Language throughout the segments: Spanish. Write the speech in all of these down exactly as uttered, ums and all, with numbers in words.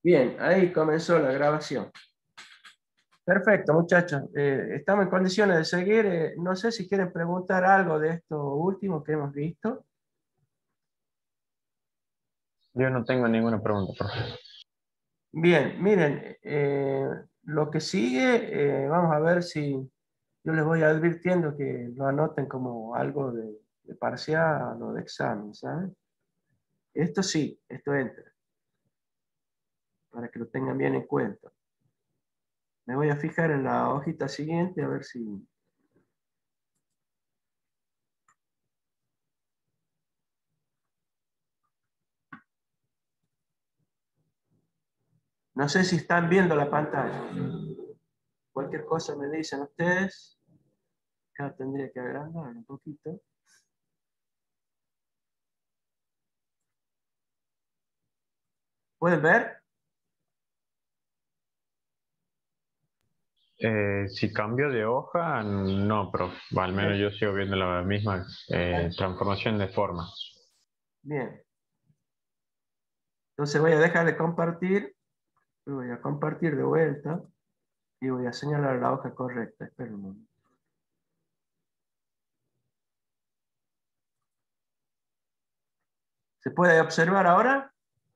Bien, ahí comenzó la grabación. Perfecto, muchachos. Eh, estamos en condiciones de seguir. Eh, no sé si quieren preguntar algo de esto último que hemos visto. Yo no tengo ninguna pregunta, profe. Bien, miren, eh, lo que sigue, eh, vamos a ver si yo les voy advirtiendo que lo anoten como algo de, de parcial o de examen, ¿saben? Esto sí, esto entra, para que lo tengan bien en cuenta. Me voy a fijar en la hojita siguiente a ver si... No sé si están viendo la pantalla. Cualquier cosa me dicen ustedes. Acá tendría que agrandar un poquito. ¿Pueden ver? Eh, si cambio de hoja, no, profe. Al menos Bien. yo sigo viendo la misma eh, transformación de forma. Bien. Entonces voy a dejar de compartir. Voy a compartir de vuelta. Y voy a señalar la hoja correcta. Espera un momento. ¿Se puede observar ahora?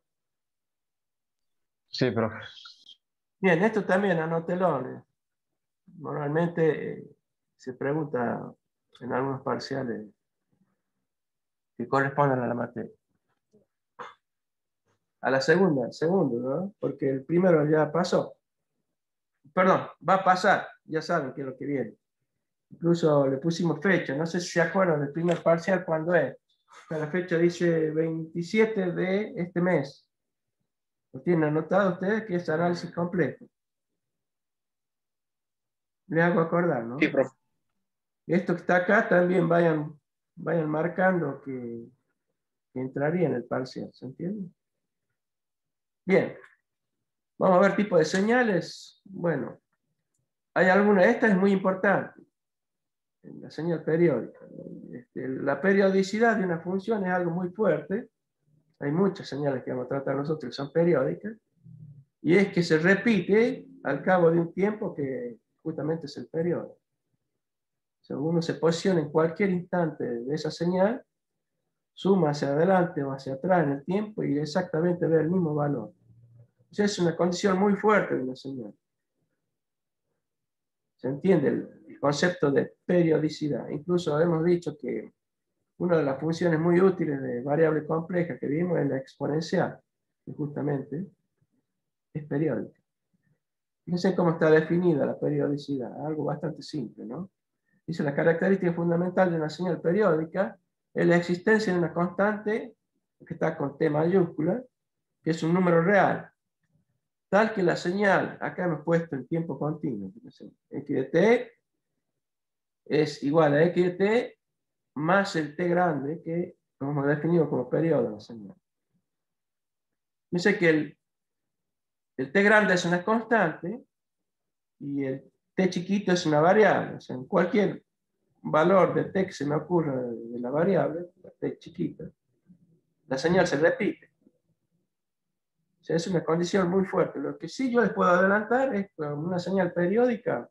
Sí, profe. Bien, esto también anótelo. Normalmente eh, se pregunta en algunos parciales que corresponden a la materia. A la segunda, segundo, ¿no? Porque el primero ya pasó. Perdón, va a pasar. Ya saben qué es lo que viene. Incluso le pusimos fecha. No sé si se acuerdan del primer parcial cuándo es. La fecha dice veintisiete de este mes. ¿Lo tienen anotado ustedes? Que es análisis completo. Les hago acordar, Sí, ¿no? profe. Esto que está acá también vayan, vayan marcando que, que entraría en el parcial. ¿Se entiende? Bien. Vamos a ver tipo de señales. Bueno, hay alguna. Esta es muy importante. La señal periódica. Este, la periodicidad de una función es algo muy fuerte. Hay muchas señales que vamos a tratar nosotros que son periódicas. Y es que se repite al cabo de un tiempo que justamente es el periodo. O sea, uno se posiciona en cualquier instante de esa señal, suma hacia adelante o hacia atrás en el tiempo y exactamente ve el mismo valor. O sea, es una condición muy fuerte de una señal. ¿Se entiende el, el concepto de periodicidad? Incluso hemos dicho que una de las funciones muy útiles de variable compleja que vimos es la exponencial, que justamente es periódica. Fíjense cómo está definida la periodicidad, algo bastante simple, ¿no? Dice, la característica fundamental de una señal periódica es la existencia de una constante, que está con T mayúscula, que es un número real, tal que la señal, acá hemos puesto el tiempo continuo, fíjense, x de t es igual a x de t más el t grande, que hemos definido como periodo de la señal. Dice que el, el t grande es una constante y el t chiquito es una variable. O sea, en cualquier valor de t que se me ocurra de la variable, la t chiquita, la señal se repite. O sea, es una condición muy fuerte. Lo que sí yo les puedo adelantar es que una señal periódica,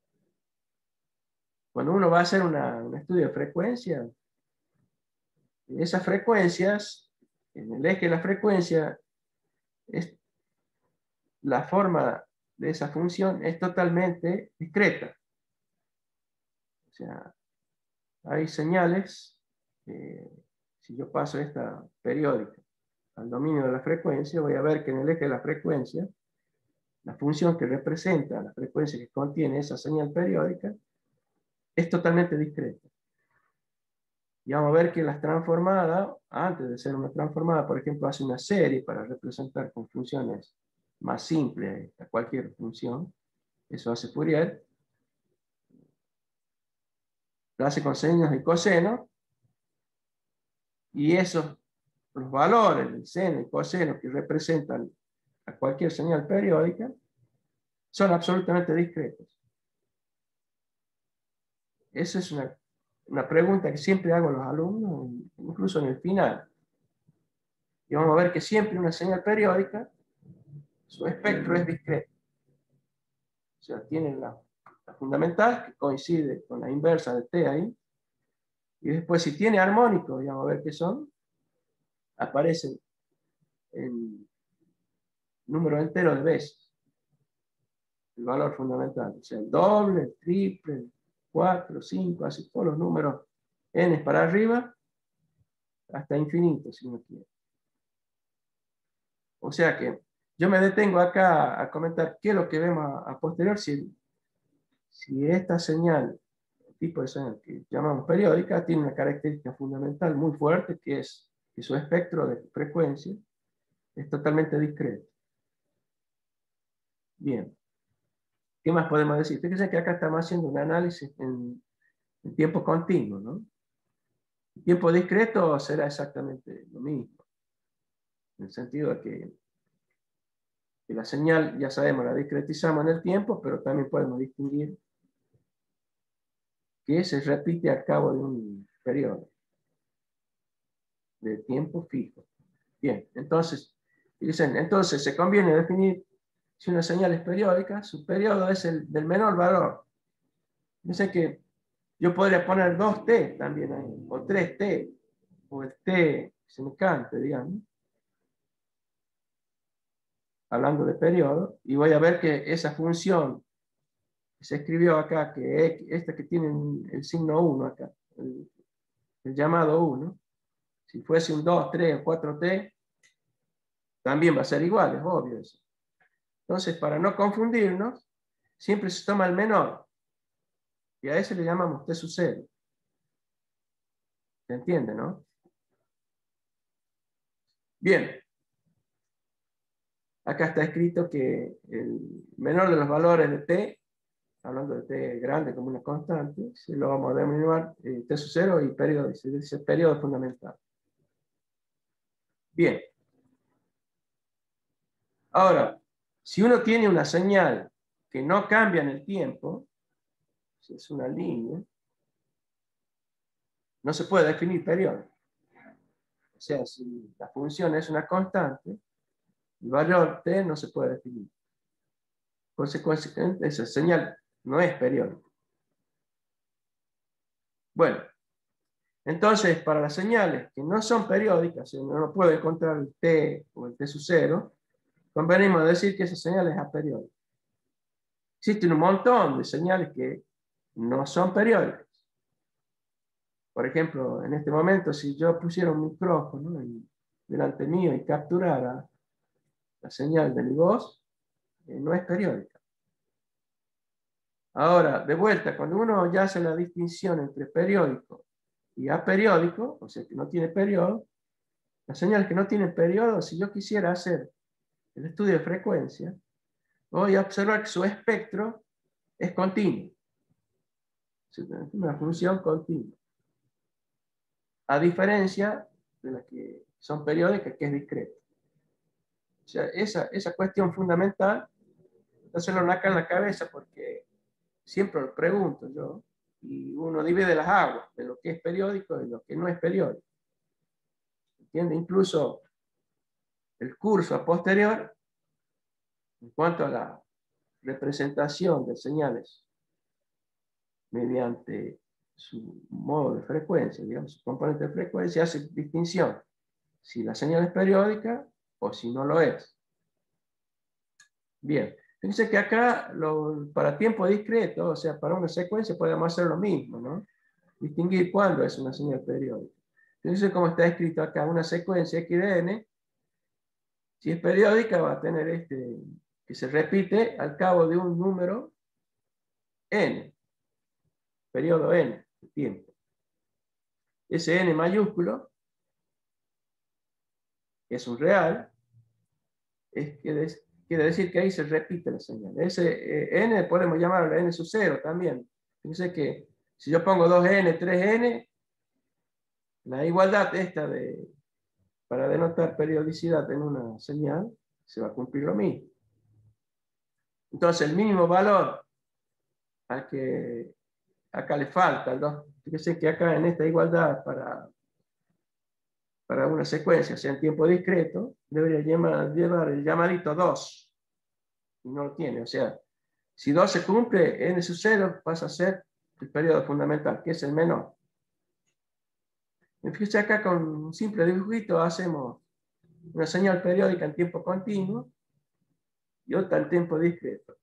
cuando uno va a hacer una, un estudio de frecuencia, esas frecuencias, en el eje de la frecuencia, es, la forma de esa función es totalmente discreta. O sea, hay señales, eh, si yo paso esta periódica al dominio de la frecuencia, voy a ver que en el eje de la frecuencia, la función que representa la frecuencia que contiene esa señal periódica es totalmente discreta. Y vamos a ver que las transformadas, antes de ser una transformada, por ejemplo, hace una serie para representar con funciones más simples a cualquier función. Eso hace Fourier. Lo hace con senos y cosenos. Y esos, los valores del seno y coseno que representan a cualquier señal periódica, son absolutamente discretos. Esa es una, una pregunta que siempre hago a los alumnos, incluso en el final. Y vamos a ver que siempre una señal periódica su espectro es discreto. O sea, tiene la, la fundamental que coincide con la inversa de T ahí. Y después, si tiene armónicos, ya vamos a ver qué son, aparecen en número entero de veces el valor fundamental. O sea, el doble, el triple, el cuatro, cinco, así todos los números n para arriba, hasta infinito, si uno quiere. O sea que yo me detengo acá a comentar qué es lo que vemos a, a posterior. Si, si esta señal, el tipo de señal que llamamos periódica, tiene una característica fundamental muy fuerte, que es que su espectro de frecuencia es totalmente discreto. Bien. ¿Qué más podemos decir? Fíjense que acá estamos haciendo un análisis en, en tiempo continuo, ¿no? El tiempo discreto será exactamente lo mismo. En el sentido de que, que la señal, ya sabemos, la discretizamos en el tiempo, pero también podemos distinguir que se repite al cabo de un periodo de tiempo fijo. Bien, entonces, dicen, entonces se conviene definir si una señal es periódica, su periodo es el del menor valor. Dice que yo podría poner dos T también ahí, o tres T, o el T que se me cante, digamos, hablando de periodo, y voy a ver que esa función que se escribió acá, que esta que tiene el signo uno acá, el, el llamado uno, si fuese un dos, tres o cuatro T, también va a ser igual, es obvio eso. Entonces, para no confundirnos, siempre se toma el menor, y a ese le llamamos T sub cero. ¿Se entiende, no? Bien. Acá está escrito que el menor de los valores de T, hablando de T grande como una constante, se lo vamos a denominar eh, T sub cero y periodo, se dice periodo fundamental. Bien. Ahora, si uno tiene una señal que no cambia en el tiempo, si es una línea, no se puede definir periodo. O sea, si la función es una constante, el valor T no se puede definir. Consecuentemente, esa señal no es periódica. Bueno, entonces, para las señales que no son periódicas, si uno no puede encontrar el T o el T sub cero, convenimos decir que esa señal es aperiódica. Existen un montón de señales que no son periódicas. Por ejemplo, en este momento, si yo pusiera un micrófono en, delante mío y capturara la señal de mi voz, eh, no es periódica. Ahora, de vuelta, cuando uno ya hace la distinción entre periódico y aperiódico, o sea, que no tiene periodo, las señales que no tienen periodo, si yo quisiera hacer el estudio de frecuencia, voy a observar que su espectro es continuo. Es una función continua. A diferencia de las que son periódicas, que es discreta. O sea, esa, esa cuestión fundamental, entonces lo naca en la cabeza porque siempre lo pregunto yo, y uno divide las aguas de lo que es periódico y lo que no es periódico. ¿Entiende? Incluso el curso a posterior, en cuanto a la representación de señales mediante su modo de frecuencia, digamos, su componente de frecuencia, hace distinción si la señal es periódica o si no lo es. Bien, fíjense que acá lo, para tiempo discreto, o sea, para una secuencia podemos hacer lo mismo, ¿no? Distinguir cuándo es una señal periódica. Fíjense cómo está escrito acá, una secuencia X de n, si es periódica va a tener este, que se repite al cabo de un número n, periodo n, de tiempo. Ese n mayúsculo, que es un real, es, quiere, quiere decir que ahí se repite la señal. Ese eh, n podemos llamarlo n sub cero también. Fíjense que si yo pongo dos n, tres n, la igualdad esta de, para denotar periodicidad en una señal, se va a cumplir lo mismo. Entonces el mínimo valor al que acá le falta el dos. Fíjense que acá en esta igualdad para, para una secuencia, sea en tiempo discreto, debería llevar, llevar el llamadito dos. y no lo tiene. O sea, si dos se cumple, n sub cero pasa a ser el periodo fundamental, que es el menor. Fíjense acá con un simple dibujito hacemos una señal periódica en tiempo continuo y otra en tiempo discreto.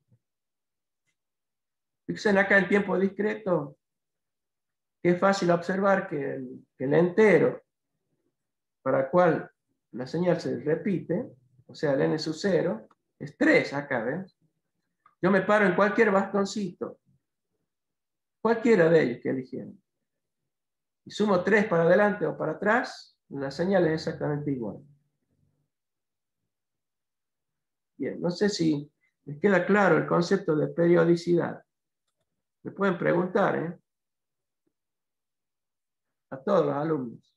Fíjense acá en tiempo discreto que es fácil observar que el, que el entero para el cual la señal se repite, o sea, el n sub cero, es tres acá, ¿ven? Yo me paro en cualquier bastoncito, cualquiera de ellos que eligieron, y sumo tres para adelante o para atrás, la señal es exactamente igual. Bien, no sé si les queda claro el concepto de periodicidad. Me pueden preguntar, ¿eh? A todos los alumnos.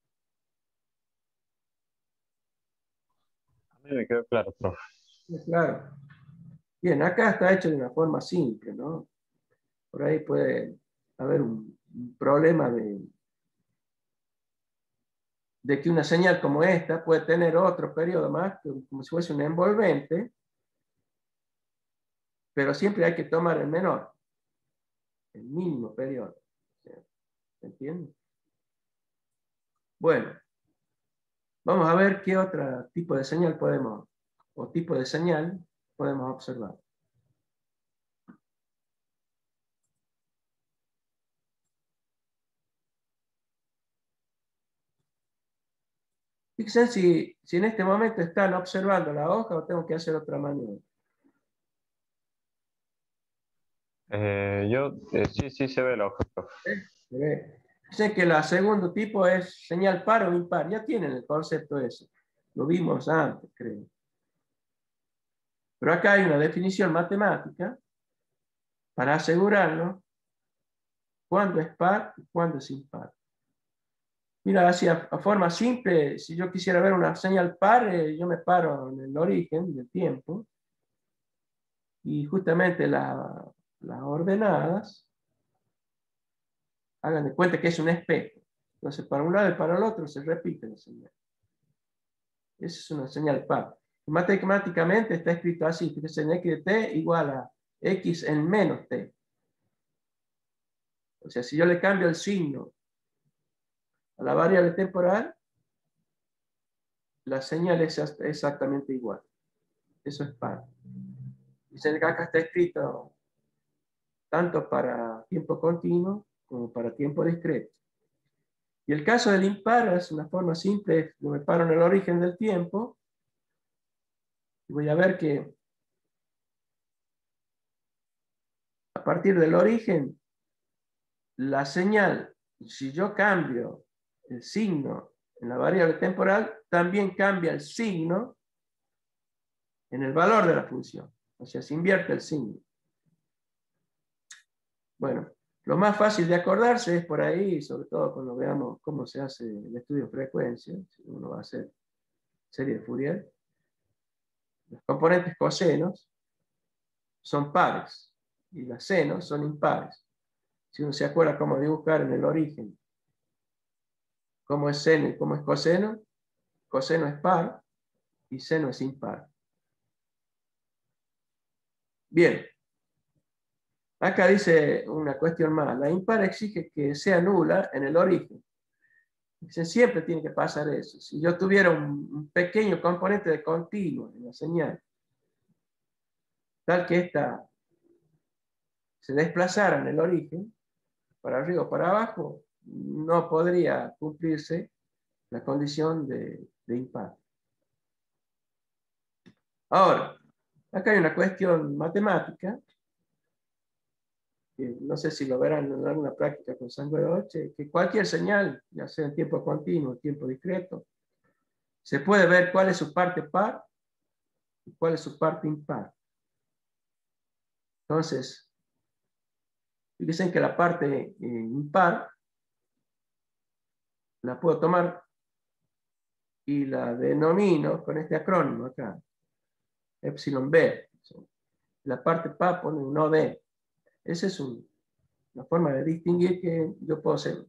A mí me quedó claro, profe. Claro. Bien, acá está hecho de una forma simple, ¿no? Por ahí puede haber un, un problema de, de que una señal como esta puede tener otro periodo más, como si fuese un envolvente, pero siempre hay que tomar el menor, el mínimo periodo. ¿Se entiende? Bueno, vamos a ver qué otro tipo de señal podemos, o tipo de señal podemos observar. Fíjense si, si en este momento están observando la hoja o tengo que hacer otra maniobra. Eh, yo, eh, sí, sí se ve la hoja, profe. ¿Eh? ¿Se ve? Fíjense que el segundo tipo es señal par o impar. Ya tienen el concepto ese. Lo vimos antes, creo. Pero acá hay una definición matemática para asegurarnos cuándo es par y cuándo es impar. Mira, así a, a forma simple, si yo quisiera ver una señal par, eh, yo me paro en el origen del tiempo y justamente la, las ordenadas, hagan de cuenta que es un espejo. Entonces, para un lado y para el otro se repite la señal. Esa es una señal par. Matemáticamente está escrito así, fíjense, en x de t igual a x en menos t. O sea, si yo le cambio el signo a la variable temporal, la señal es exactamente igual. Eso es par. Dicen que acá está escrito tanto para tiempo continuo como para tiempo discreto. Y el caso del impar es una forma simple, yo me paro en el origen del tiempo y voy a ver que a partir del origen, la señal, si yo cambio el signo en la variable temporal, también cambia el signo en el valor de la función. O sea, se invierte el signo. Bueno, lo más fácil de acordarse es por ahí, sobre todo cuando veamos cómo se hace el estudio de frecuencia, si uno va a hacer serie de Fourier. Los componentes cosenos son pares y las senos son impares. Si uno se acuerda cómo dibujar en el origen cómo es seno y cómo es coseno, coseno es par y seno es impar. Bien, acá dice una cuestión más. La impar exige que sea nula en el origen. Siempre tiene que pasar eso. Si yo tuviera un, un pequeño componente de continuo en la señal, tal que ésta se desplazara en el origen, para arriba o para abajo, no podría cumplirse la condición de, de impar. Ahora, acá hay una cuestión matemática, que no sé si lo verán en alguna práctica con Sangueroche, que cualquier señal, ya sea en tiempo continuo o tiempo discreto, se puede ver cuál es su parte par y cuál es su parte impar. Entonces, fíjense que la parte eh, impar la puedo tomar y la denomino con este acrónimo acá, epsilon b. La parte par pone un O D. Esa es un, una forma de distinguir que yo puedo hacer.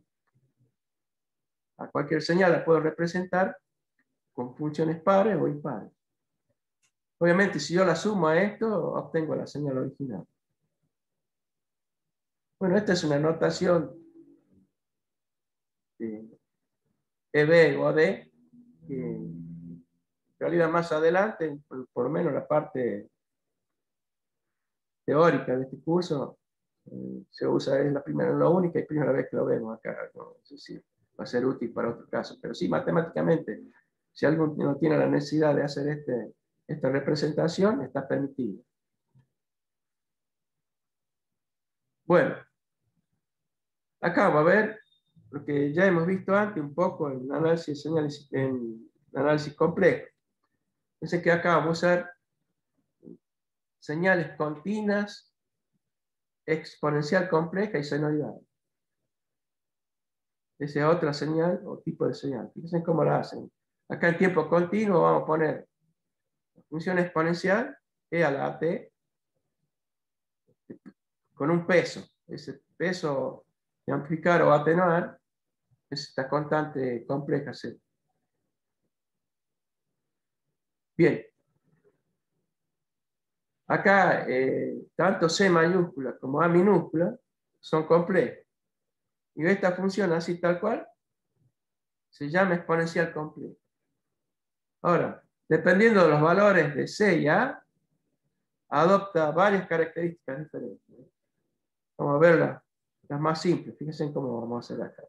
A cualquier señal la puedo representar con funciones pares o impares. Obviamente, si yo la sumo a esto, obtengo la señal original. Bueno, esta es una notación de E B o D, que en realidad más adelante, por, por lo menos la parte teórica de este curso, eh, se usa, es la primera, la única y primera vez que lo vemos acá. No sé si va a ser útil para otro caso, pero sí, matemáticamente, si alguien no tiene la necesidad de hacer este, esta representación, está permitido. Bueno, acá va a ver lo que ya hemos visto antes un poco en análisis de señales, en análisis complejo. Fíjense que acá vamos a usar señales continuas, exponencial compleja y senoidal. Esa es otra señal o tipo de señal. Fíjense cómo la hacen. Acá en tiempo continuo vamos a poner la función exponencial e a la at con un peso. Ese peso de amplificar o atenuar es esta constante compleja C. Bien. Acá, eh, tanto C mayúscula como A minúscula son complejos. Y esta función así tal cual se llama exponencial compleja. Ahora, dependiendo de los valores de C y A, adopta varias características diferentes. Vamos a ver las, las más simples. Fíjense en cómo vamos a hacer acá.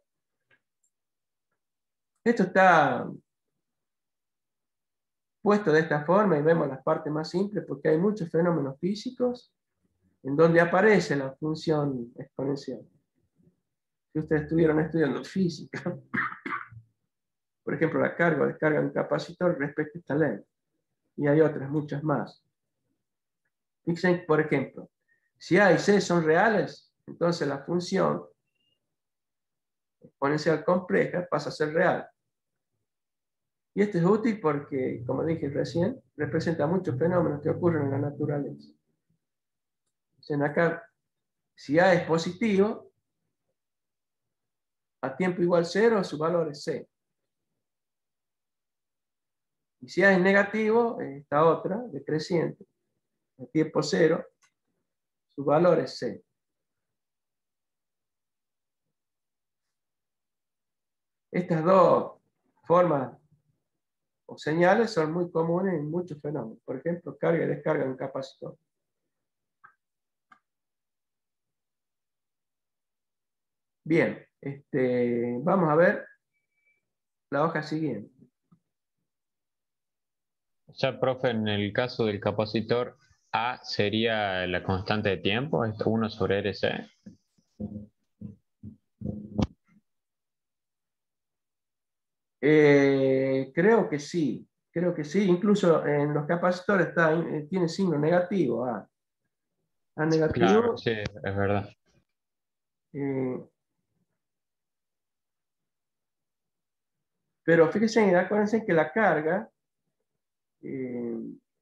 Esto está puesto de esta forma y vemos las partes más simples porque hay muchos fenómenos físicos en donde aparece la función exponencial. Si ustedes estuvieron estudiando física, por ejemplo, la carga o descarga de un capacitor respecto a esta ley. Y hay otras, muchas más. Fíjense, por ejemplo, si A y C son reales, entonces la función exponencial compleja pasa a ser real. Y esto es útil porque, como dije recién, representa muchos fenómenos que ocurren en la naturaleza. Entonces, acá, si A es positivo, a tiempo igual cero, su valor es C. Y si A es negativo, esta otra, decreciente, a tiempo cero, su valor es C. Estas dos formas o señales son muy comunes en muchos fenómenos. Por ejemplo, carga y descarga de un capacitor. Bien, este, vamos a ver la hoja siguiente. Ya, profe, en el caso del capacitor, A sería la constante de tiempo, es uno sobre R C. Eh, creo que sí, creo que sí. Incluso en los capacitores está, eh, tiene signo negativo, A. A Claro, negativo. sí, es verdad. Eh, pero fíjense, acuérdense que la carga, eh,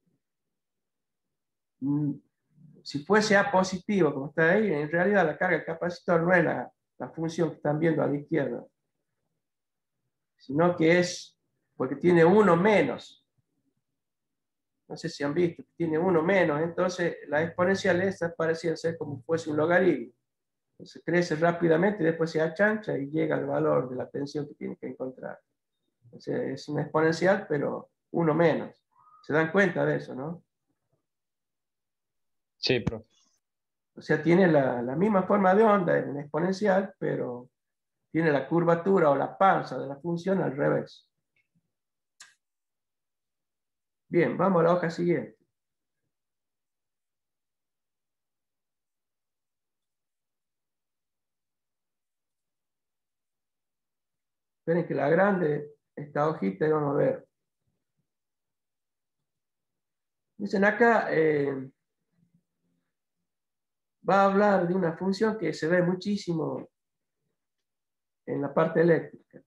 si fuese A positivo, como está ahí, en realidad la carga del capacitor no es la, la función que están viendo a la izquierda, sino que es porque tiene uno menos. No sé si han visto, tiene uno menos, entonces la exponencial esa parecía ser como fuese un logaritmo. Entonces crece rápidamente y después se achancha y llega al valor de la tensión que tiene que encontrar. Entonces es una exponencial, pero uno menos. ¿Se dan cuenta de eso, no? Sí, profe. O sea, tiene la, la misma forma de onda en exponencial, pero tiene la curvatura o la panza de la función al revés. Bien, vamos a la hoja siguiente. Esperen que la grande, esta hojita, y vamos a ver. Dicen acá, eh, va a hablar de una función que se ve muchísimo en la parte eléctrica.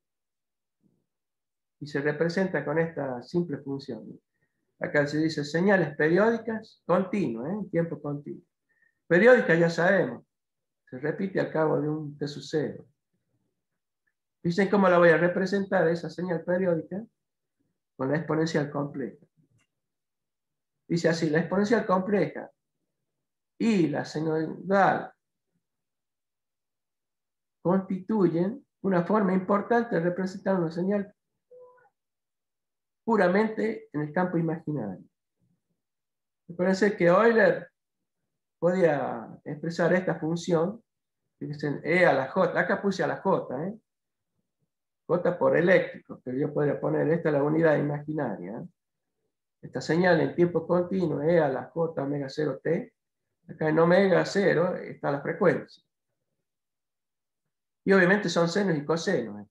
Y se representa con esta simple función. Acá se dice señales periódicas continuas, ¿eh? En tiempo continuo. Periódica ya sabemos, se repite al cabo de un T sub cero. Dicen cómo la voy a representar esa señal periódica con la exponencial compleja. Dice así, la exponencial compleja y la senoidal constituyen una forma importante de representar una señal puramente en el campo imaginario. Me parece que Euler podía expresar esta función, fíjense, E a la J, acá puse a la J, ¿eh? J por eléctrico, pero yo podría poner, esta es la unidad imaginaria, ¿eh? Esta señal en tiempo continuo, E a la J omega cero t, acá en omega cero está la frecuencia. Y obviamente son senos y cosenos.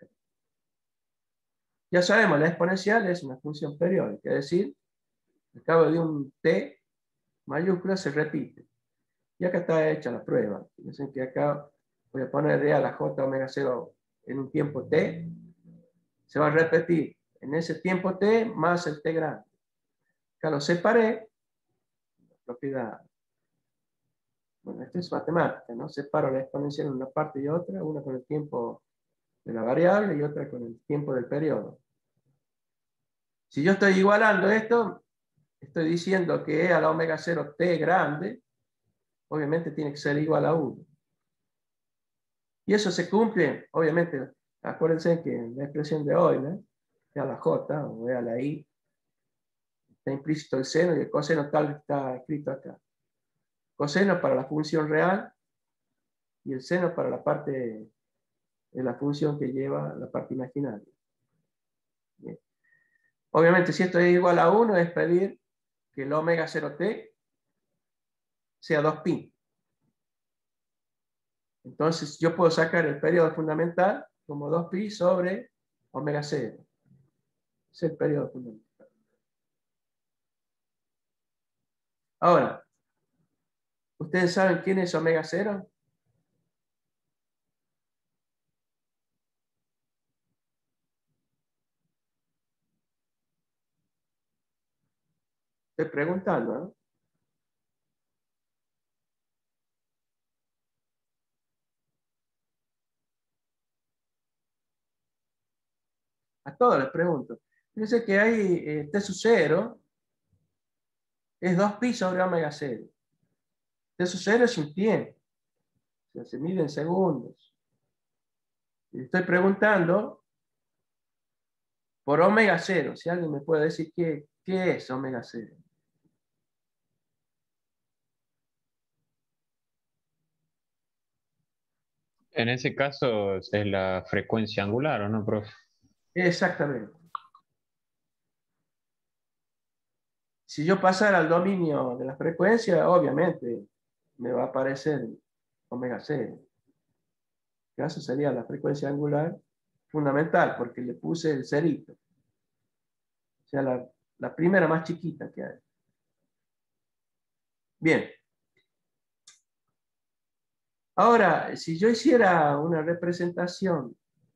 Ya sabemos, la exponencial es una función periódica, es decir, al cabo de un t mayúscula se repite. Y acá está hecha la prueba. Fíjense que acá voy a poner E a la J omega cero en un tiempo t. Se va a repetir en ese tiempo t más el t grande. Acá lo separé. La propiedad. Bueno, esto es matemática, ¿no? Separo la exponencial en una parte y otra, una con el tiempo de la variable y otra con el tiempo del periodo. Si yo estoy igualando esto, estoy diciendo que E a la omega cero t grande, obviamente tiene que ser igual a uno. Y eso se cumple, obviamente, acuérdense que en la expresión de Euler, E a la J o E a la I, está implícito el seno y el coseno tal está escrito acá. Coseno para la función real y el seno para la parte de la función que lleva la parte imaginaria. Bien. Obviamente, si esto es igual a uno, es pedir que el omega cero t sea dos pi. Entonces, yo puedo sacar el periodo fundamental como dos pi sobre omega cero. Es el periodo fundamental. Ahora, ¿ustedes saben quién es omega cero? Estoy preguntando, ¿no? A todos les pregunto. Fíjense que hay eh, T sub cero es dos pi sobre omega cero. T sub cero es un tiempo. O sea, se mide en segundos. Y estoy preguntando por omega cero. Si alguien me puede decir qué, qué es omega cero. En ese caso es la frecuencia angular, ¿o no, profe? Exactamente. Si yo pasara al dominio de la frecuencia, obviamente me va a aparecer omega cero. En caso sería la frecuencia angular fundamental, porque le puse el cerito. O sea, la, la primera más chiquita que hay. Bien. Ahora, si yo hiciera una representación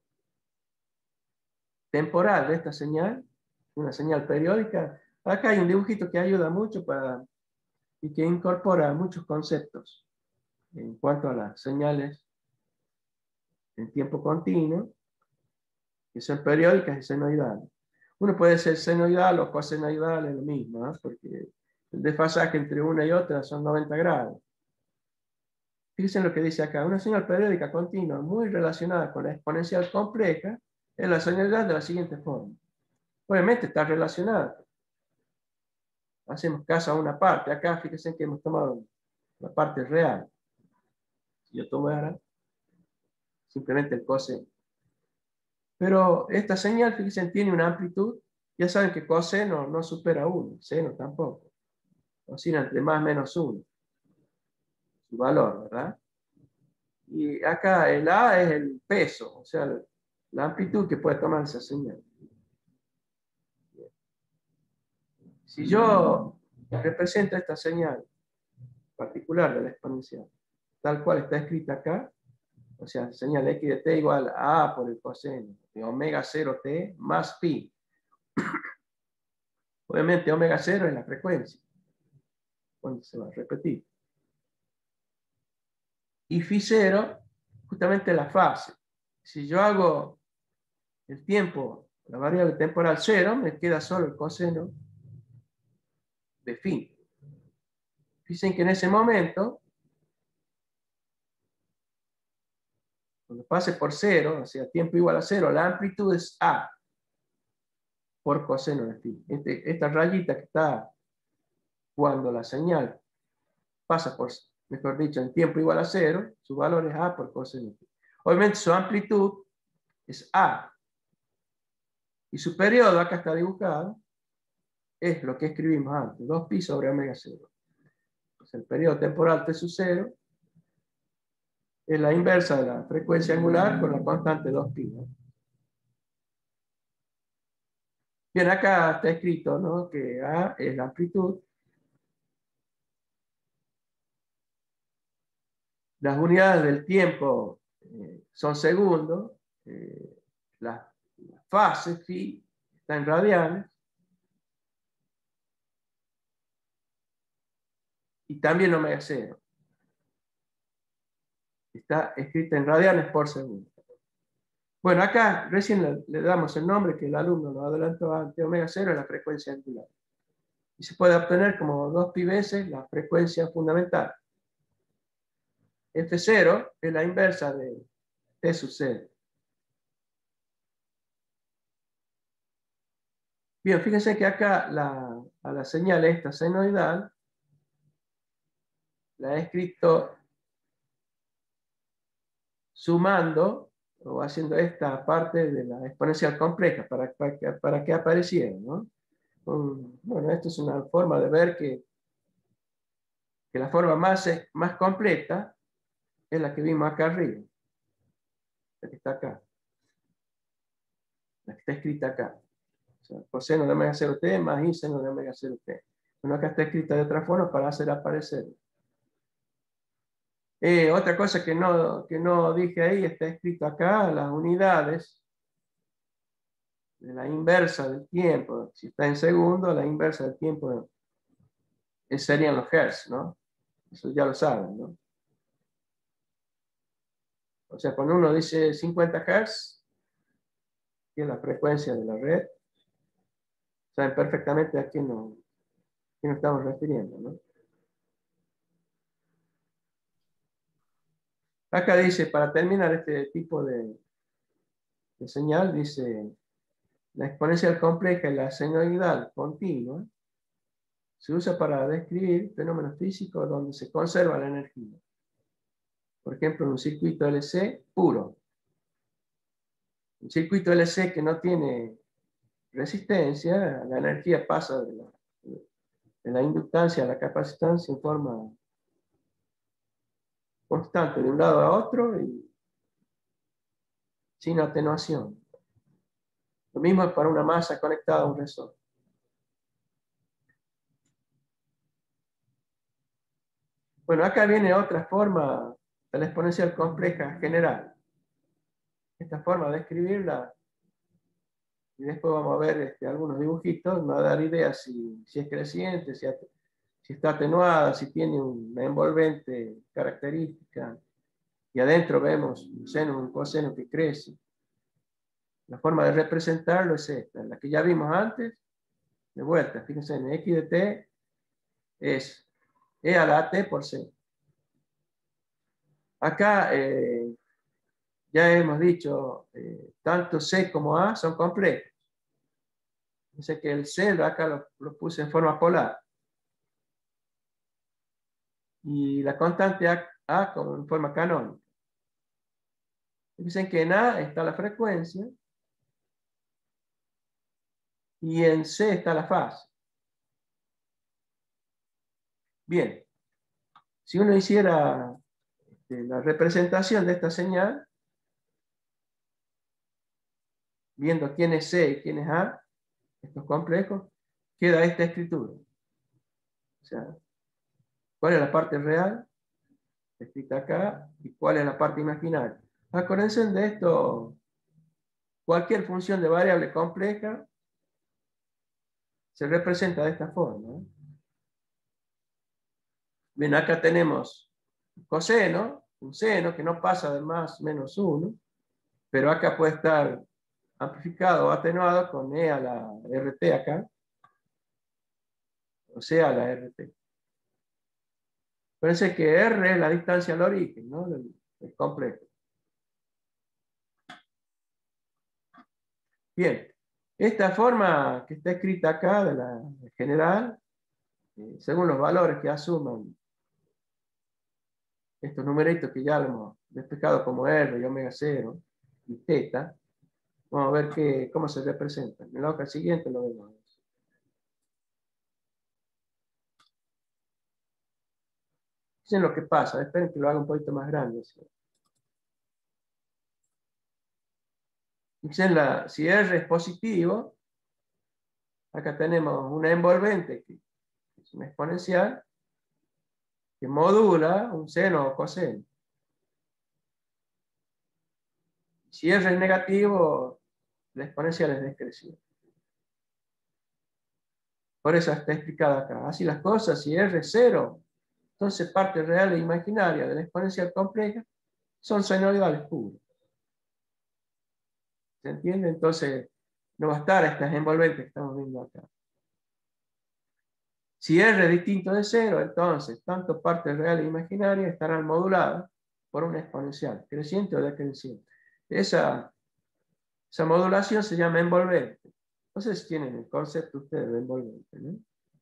temporal de esta señal, una señal periódica, acá hay un dibujito que ayuda mucho para, y que incorpora muchos conceptos en cuanto a las señales en tiempo continuo, que son periódicas y senoidales. Uno puede ser senoidal o cosenoidal, es lo mismo, ¿eh? Porque el desfasaje entre una y otra son noventa grados. Fíjense lo que dice acá, una señal periódica continua muy relacionada con la exponencial compleja es la senoidal de la siguiente forma. Obviamente está relacionada. Hacemos caso a una parte. Acá fíjense que hemos tomado la parte real. Si yo tomara simplemente el coseno. Pero esta señal, fíjense, tiene una amplitud. Ya saben que coseno no supera uno, seno tampoco. Oscila entre más o menos uno. Su valor, ¿verdad? Y acá el A es el peso, o sea, la amplitud que puede tomar esa señal. Si yo represento esta señal particular de la exponencial, tal cual está escrita acá, o sea, señal x de t igual a a por el coseno de omega cero t más pi. Obviamente omega cero es la frecuencia, cuando se va a repetir. Y phi cero, justamente la fase. Si yo hago el tiempo, la variable temporal cero, me queda solo el coseno de phi. Fíjense que en ese momento, cuando pase por cero, o sea, tiempo igual a cero, la amplitud es A por coseno de phi. Este, esta rayita que está cuando la señal pasa por, mejor dicho, en tiempo igual a cero, su valor es A por coseno de phi. Obviamente su amplitud es A. Y su periodo, acá está dibujado, es lo que escribimos antes, dos pi sobre omega cero. Pues el periodo temporal T sub cero es la inversa de la frecuencia angular con la constante dos pi, ¿no? Bien, acá está escrito, ¿no?, que A es la amplitud. Las unidades del tiempo eh, son segundos. Eh, la, la fase, phi, está en radianes. Y también omega cero. Está escrita en radianes por segundo. Bueno, acá recién le, le damos el nombre que el alumno nos adelantó antes. Omega cero es la frecuencia angular. Y se puede obtener como dos pi veces la frecuencia fundamental. F cero es la inversa de T sub cero. Bien, fíjense que acá la, a la señal esta senoidal la he escrito sumando o haciendo esta parte de la exponencial compleja para, para, que, para que apareciera, ¿no? Um, bueno, esto es una forma de ver que, que la forma más, más completa es la que vimos acá arriba, la que está acá, la que está escrita acá. O sea, coseno de omega cero t más i seno de omega cero t. Bueno, acá está escrita de otra forma para hacer aparecer. Eh, otra cosa que no, que no dije ahí, está escrito acá, las unidades de la inversa del tiempo. Si está en segundo, la inversa del tiempo serían los hertz, ¿no? Eso ya lo saben, ¿no? O sea, cuando uno dice cincuenta hertz, que es la frecuencia de la red, saben perfectamente a quién nos, quién nos estamos refiriendo, ¿no? Acá dice, para terminar este tipo de, de señal, dice, la exponencial compleja y la senoidal continua se usa para describir fenómenos físicos donde se conserva la energía. Por ejemplo, en un circuito L C puro. Un circuito L C que no tiene resistencia, la energía pasa de la, de la inductancia a la capacitancia en forma constante de un lado a otro y sin atenuación. Lo mismo es para una masa conectada a un resorte. Bueno, acá viene otra forma de la exponencial compleja general. Esta forma de escribirla, y después vamos a ver este, algunos dibujitos, nos va a dar ideas si, si es creciente, si, si está atenuada, si tiene una envolvente característica. Y adentro vemos un seno, un coseno que crece. La forma de representarlo es esta, la que ya vimos antes. De vuelta, fíjense, en x de t es e a la t por c. Acá eh, ya hemos dicho, eh, tanto c como a son complejos. Fíjense que el c acá lo, lo puse en forma polar. Y la constante a, a como en forma canónica. Fíjense que en a está la frecuencia y en c está la fase. Bien, si uno hiciera este, la representación de esta señal, viendo quién es C y quién es A, estos complejos, queda esta escritura. O sea, ¿cuál es la parte real? Escrita acá, y cuál es la parte imaginaria. Acuérdense de esto, cualquier función de variable compleja se representa de esta forma, ¿eh? Bien, acá tenemos coseno, un seno que no pasa de más menos uno, pero acá puede estar amplificado o atenuado con e a la rt acá. o sea, la R T. Parece que R es la distancia al origen, ¿no? del, del complejo. Bien, esta forma que está escrita acá de la de general, eh, según los valores que asuman estos numeritos que ya lo hemos despejado como R y omega cero y teta, vamos a ver que, cómo se representan. En la hoja siguiente lo vemos. Miren lo que pasa, esperen que lo haga un poquito más grande. Miren la, si R es positivo, acá tenemos una envolvente que es una exponencial que modula un seno o coseno. Si R es negativo, la exponencial es decreciente. Por eso está explicado acá. Así las cosas, si R es cero, entonces parte real e imaginaria de la exponencial compleja son senoidales puros. ¿Se entiende? Entonces no va a estar estas envolventes que estamos viendo acá. Si R es distinto de cero, entonces tanto parte real e imaginaria estarán moduladas por una exponencial, creciente o decreciente. Esa, esa modulación se llama envolvente. Entonces tienen el concepto ustedes de envolvente, ¿no?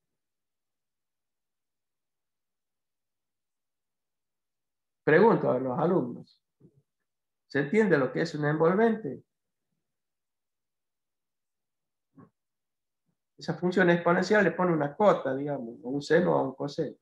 Pregunto a los alumnos. ¿Se entiende lo que es una envolvente? Esa función exponencial le pone una cota, digamos, o un seno o un coseno.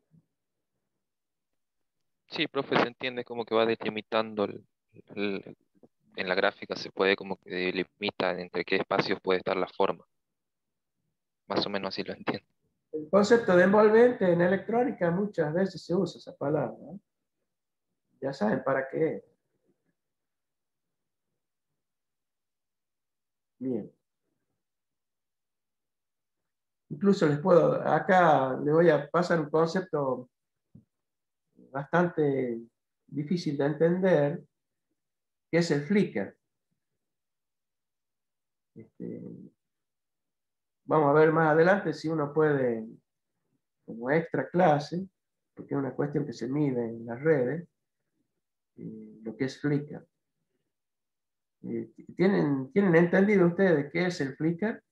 Sí, profe, se entiende como que va delimitando el, el- en la gráfica se puede como que delimita entre qué espacios puede estar la forma. Más o menos así lo entiendo. El concepto de envolvente en electrónica muchas veces se usa esa palabra, ¿no? Ya saben para qué es. Bien. Incluso les puedo, acá les voy a pasar un concepto bastante difícil de entender, que es el flicker. Este, vamos a ver más adelante si uno puede, como extra clase, porque es una cuestión que se mide en las redes, eh, lo que es flicker. Eh, ¿tienen, ¿Tienen entendido ustedes qué es el flicker?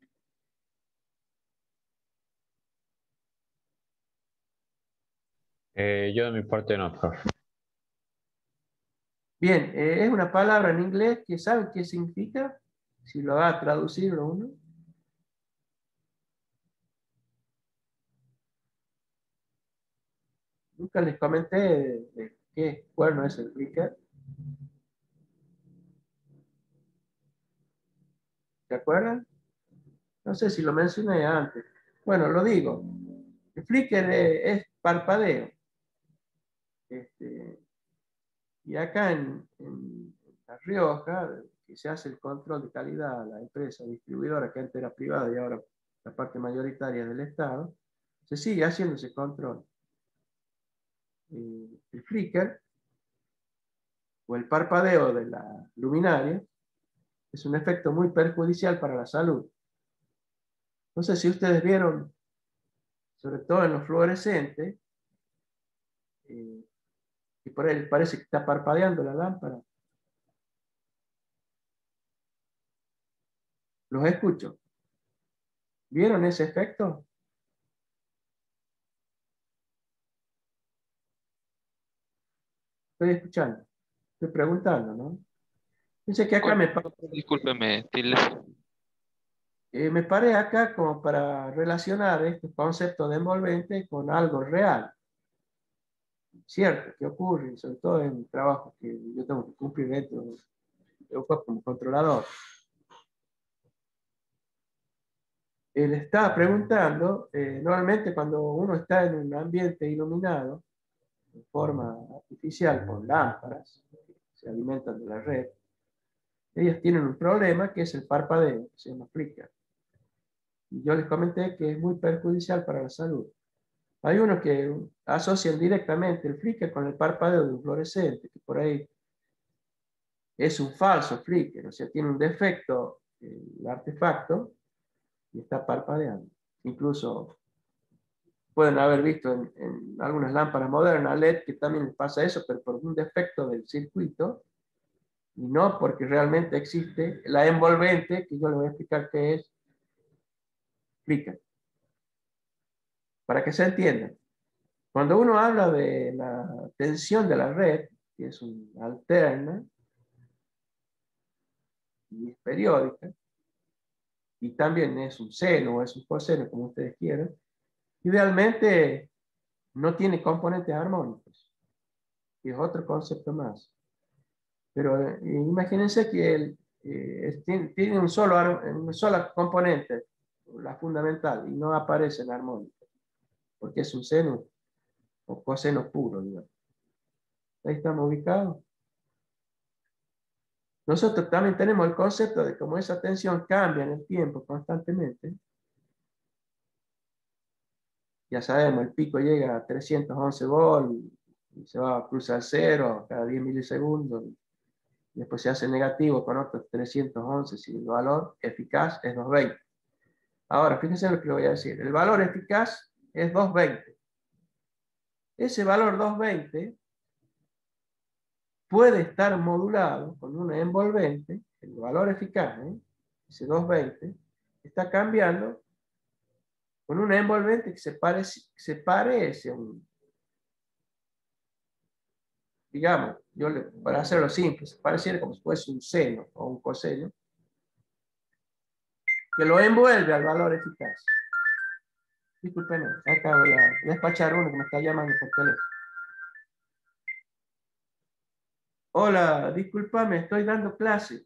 Eh, yo de mi parte no, profe. Bien, eh, es una palabra en inglés que ¿saben qué significa? Si lo va a traducirlo uno. Nunca les comenté de, de qué cuerno es el flicker. ¿Se acuerdan? No sé si lo mencioné antes. Bueno, lo digo. El flicker es, es parpadeo. Este, y acá en, en La Rioja, que se hace el control de calidad a la empresa distribuidora, que antes era privada y ahora la parte mayoritaria del Estado, se sigue haciendo ese control. Eh, el flicker, o el parpadeo de la luminaria, es un efecto muy perjudicial para la salud. No sé si ustedes vieron, sobre todo en los fluorescentes, eh, y por ahí parece que está parpadeando la lámpara. Los escucho. ¿Vieron ese efecto? Estoy escuchando. Estoy preguntando, ¿no? Dice que acá me, pa- Discúlpeme, Tilde. eh, me paré acá como para relacionar este concepto de envolvente con algo real. Cierto, que ocurre, sobre todo en trabajos que yo tengo que cumplir dentro de yo como controlador. Él estaba preguntando, eh, normalmente cuando uno está en un ambiente iluminado, de forma artificial, con lámparas, que se alimentan de la red, ellas tienen un problema que es el parpadeo, que se llama flicker. Y yo les comenté que es muy perjudicial para la salud. Hay unos que asocian directamente el flicker con el parpadeo de un fluorescente, que por ahí es un falso flicker, o sea, tiene un defecto el artefacto y está parpadeando. Incluso pueden haber visto en, en algunas lámparas modernas L E D que también les pasa eso, pero por un defecto del circuito, y no porque realmente existe la envolvente, que yo les voy a explicar qué es, flicker. Para que se entienda. Cuando uno habla de la tensión de la red, que es una alterna y es periódica, y también es un seno o es un coseno, como ustedes quieran, idealmente no tiene componentes armónicos, y es otro concepto más. Pero eh, imagínense que el, eh, tiene, tiene un solo, una sola componente, la fundamental, y no aparece en armónica, porque es un seno o coseno puro, digamos. Ahí estamos ubicados. Nosotros también tenemos el concepto de cómo esa tensión cambia en el tiempo constantemente. Ya sabemos, el pico llega a trescientos once volts y se va a cruzar cero cada diez milisegundos. Después se hace negativo con otros trescientos once si el valor eficaz es doscientos veinte. Ahora, fíjense lo que le voy a decir. El valor eficaz es doscientos veinte. Ese valor doscientos veinte puede estar modulado con una envolvente, el valor eficaz, ¿eh? Ese doscientos veinte, está cambiando con una envolvente que se parece, se parece a un, digamos, yo le, para hacerlo simple, se pareciera como si fuese un seno o un coseno, que lo envuelve al valor eficaz. Disculpen, acá voy a despachar uno que me está llamando por teléfono. Hola, discúlpame, estoy dando clase.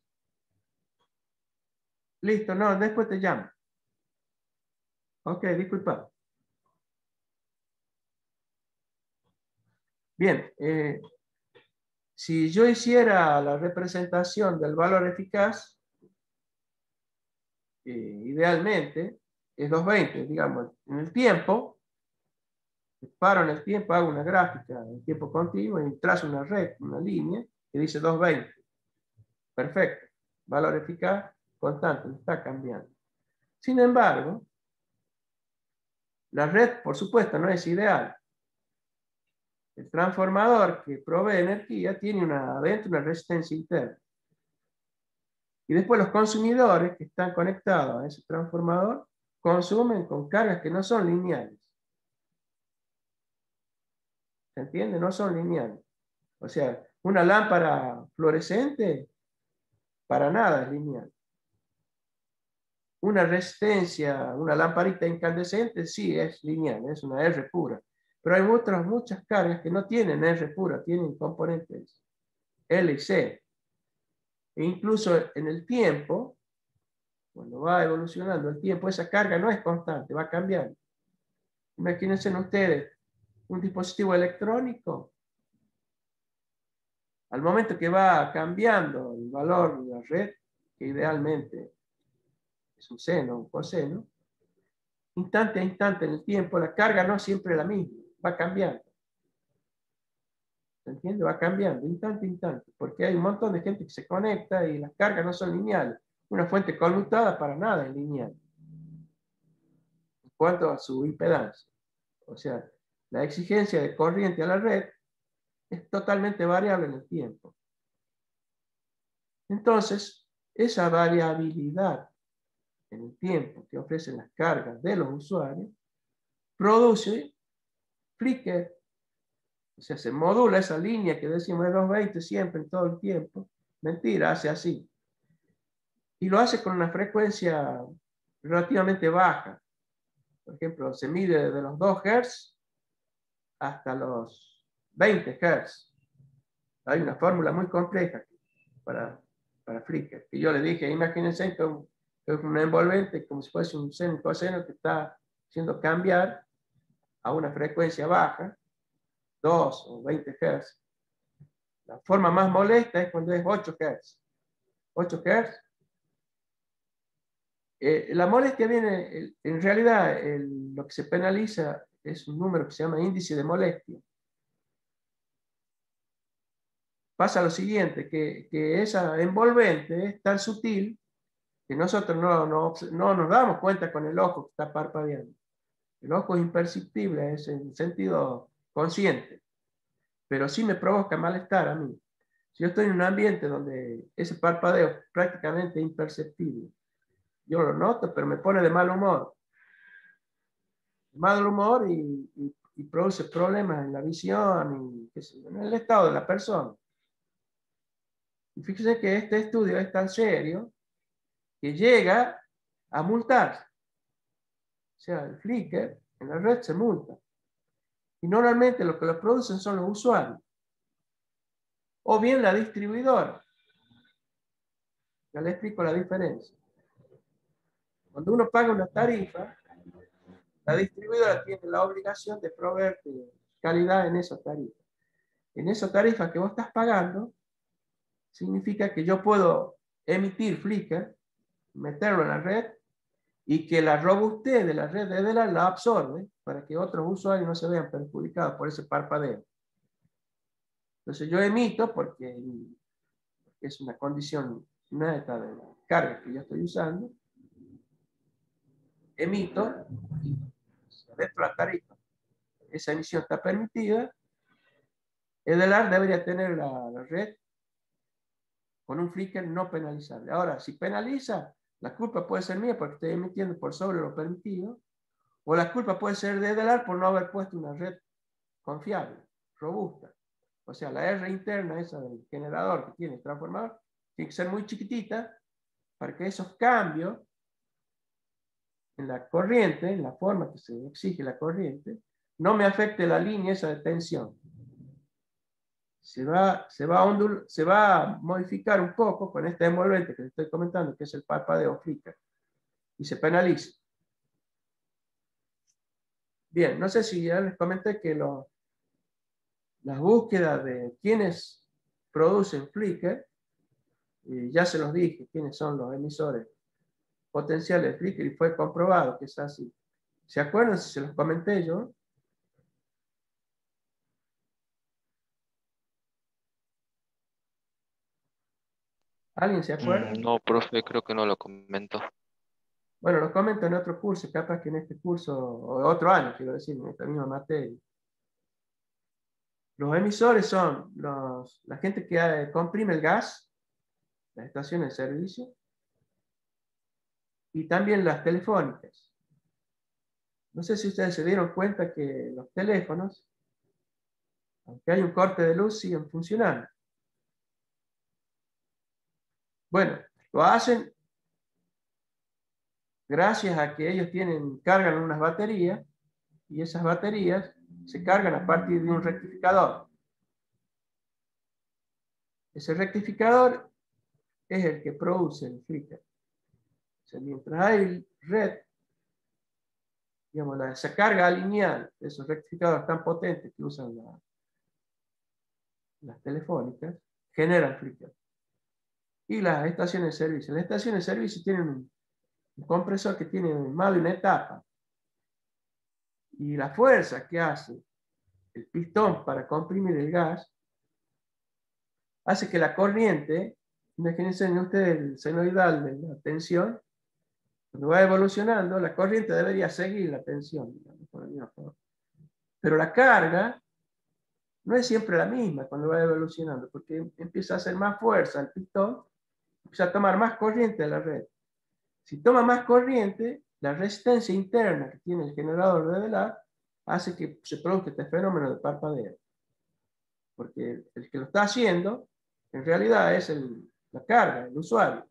Listo, no, después te llamo. Ok, disculpa. Bien, eh, si yo hiciera la representación del valor eficaz, eh, idealmente es doscientos veinte, digamos, en el tiempo, paro en el tiempo, hago una gráfica en tiempo continuo y trazo una red, una línea que dice doscientos veinte. Perfecto, valor eficaz constante, no está cambiando. Sin embargo, la red, por supuesto, no es ideal. El transformador que provee energía tiene una, adentro una resistencia interna. Y después los consumidores que están conectados a ese transformador consumen con cargas que no son lineales. ¿Se entiende? No son lineales. O sea, una lámpara fluorescente para nada es lineal. Una resistencia, una lamparita incandescente sí es lineal, es una R pura. Pero hay otras muchas cargas que no tienen R pura, tienen componentes L y C. E incluso en el tiempo, cuando va evolucionando el tiempo, esa carga no es constante, va cambiando. Imagínense ustedes un dispositivo electrónico. Al momento que va cambiando el valor de la red, que idealmente es un seno, un coseno, instante a instante en el tiempo, la carga no siempre es la misma, va cambiando. ¿Se entiende? Va cambiando, instante a instante, porque hay un montón de gente que se conecta y las cargas no son lineales. Una fuente conmutada para nada es lineal. En cuanto a su impedancia. O sea, la exigencia de corriente a la red es totalmente variable en el tiempo. Entonces, esa variabilidad en el tiempo que ofrecen las cargas de los usuarios produce flicker. O sea, se modula esa línea que decimos de doscientos veinte siempre, en todo el tiempo. Mentira, hace así. Y lo hace con una frecuencia relativamente baja. Por ejemplo, se mide desde los dos hertz hasta los veinte hertz. Hay una fórmula muy compleja para, para flicker. Que yo le dije, imagínense que es una envolvente como si fuese un seno coseno que está haciendo cambiar a una frecuencia baja, dos o veinte hertz. La forma más molesta es cuando es ocho hertz. ocho hertz. Eh, la molestia viene, en realidad, el, lo que se penaliza es un número que se llama índice de molestia. Pasa lo siguiente, que, que esa envolvente es tan sutil que nosotros no, no, no nos damos cuenta con el ojo que está parpadeando. El ojo es imperceptible, es en sentido consciente, pero sí me provoca malestar a mí. Si yo estoy en un ambiente donde ese parpadeo es prácticamente imperceptible, yo lo noto, pero me pone de mal humor. Mal humor y, y, y produce problemas en la visión y qué sé yo, en el estado de la persona. Y fíjense que este estudio es tan serio que llega a multar. O sea, el Flickr en la red se multa. Y normalmente lo que lo producen son los usuarios. O bien la distribuidora. Ya le explico la diferencia. Cuando uno paga una tarifa, la distribuidora tiene la obligación de proveerte calidad en esa tarifa. En esa tarifa que vos estás pagando, significa que yo puedo emitir Flickr, meterlo en la red, y que la robustez de la red de D L A la absorbe para que otros usuarios no se vean perjudicados por ese parpadeo. Entonces yo emito porque es una condición neta de la carga que yo estoy usando, emito y dentro de la tarifa esa emisión está permitida. El D L A debería tener la, la red con un Flickr no penalizable. Ahora, si penaliza, la culpa puede ser mía porque estoy emitiendo por sobre lo permitido, o la culpa puede ser de D L A por no haber puesto una red confiable, robusta. O sea, la R interna, esa del generador que tiene el transformador, tiene que ser muy chiquitita para que esos cambios en la corriente, en la forma que se exige la corriente, no me afecte la línea esa de tensión. Se va, se, va a ondul, se va a modificar un poco con este envolvente que les estoy comentando, que es el parpadeo Flickr, y se penaliza. Bien, no sé si ya les comenté que lo, las búsquedas de quienes producen Flickr, y ya se los dije quiénes son los emisores potenciales de Flickr, y fue comprobado que es así. ¿Se acuerdan si se los comenté yo? ¿Alguien se acuerda? Mm, no, profe, creo que no lo comentó. Bueno, lo comento en otro curso, capaz que en este curso, o otro año, quiero decir, en esta misma materia. Los emisores son los, la gente que eh, comprime el gas, las estaciones de servicio, y también las telefónicas. No sé si ustedes se dieron cuenta que los teléfonos, aunque hay un corte de luz, siguen funcionando. Bueno, lo hacen gracias a que ellos tienen, cargan unas baterías, y esas baterías se cargan a partir de un rectificador. Ese rectificador es el que produce el Flickr. O sea, mientras hay red, digamos, la, esa carga lineal de esos rectificadores tan potentes que usan la, las telefónicas, generan Flickr. Y las estaciones de servicio. Las estaciones de servicio tienen un, un compresor que tiene más de una etapa. Y la fuerza que hace el pistón para comprimir el gas hace que la corriente, imagínense ustedes el senoidal de la tensión, cuando va evolucionando, la corriente debería seguir la tensión, digamos, por alguna forma. Pero la carga no es siempre la misma cuando va evolucionando, porque empieza a hacer más fuerza el pistón, empieza a tomar más corriente de la red. Si toma más corriente, la resistencia interna que tiene el generador de D L A hace que se produzca este fenómeno de parpadeo. Porque el que lo está haciendo, en realidad es el, la carga, el usuario.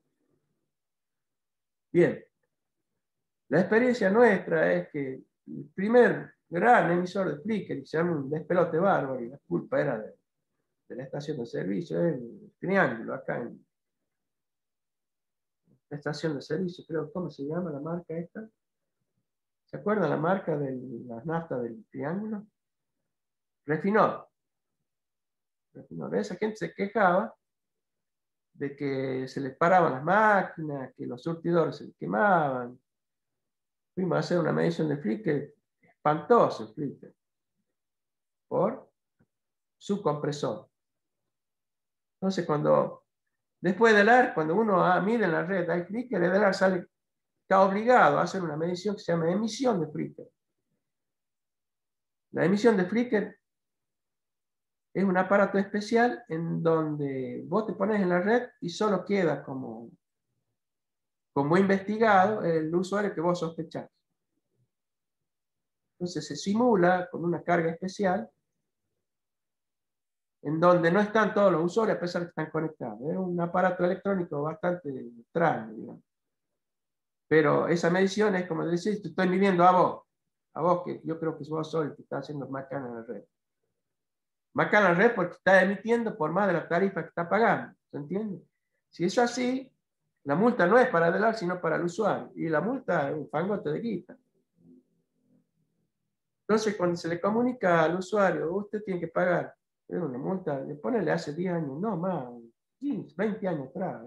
Bien. La experiencia nuestra es que el primer gran emisor de Flickr, y se llama un despelote bárbaro, y la culpa era de, de la estación de servicio, el Triángulo, acá en la estación de servicio, creo, ¿cómo se llama la marca esta? ¿Se acuerdan la marca de las naftas del Triángulo? Refinol. Refinol. Esa gente se quejaba de que se les paraban las máquinas, que los surtidores se les quemaban. Fuimos a hacer una medición de Flickr, espantoso el Flickr, por su compresor. Entonces, cuando después del A R, cuando uno ah, mide en la red, hay Flickr, el A R sale, está obligado a hacer una medición que se llama emisión de Flickr. La emisión de flicker es un aparato especial en donde vos te pones en la red y solo queda como, como investigado el usuario que vos sospechás. Entonces se simula con una carga especial en donde no están todos los usuarios a pesar de que están conectados. Es un aparato electrónico bastante extraño, digamos. Pero esa medición es como decir, te estoy midiendo a vos, a vos que yo creo que vos sos el que está haciendo macana en la red. Macana en la red porque está emitiendo por más de la tarifa que está pagando, ¿se entiende? Si es así, la multa no es para Adelar, sino para el usuario. Y la multa es un fangote de guita. Entonces, cuando se le comunica al usuario, usted tiene que pagar una multa, le ponele hace diez años, no más, quince, veinte años atrás.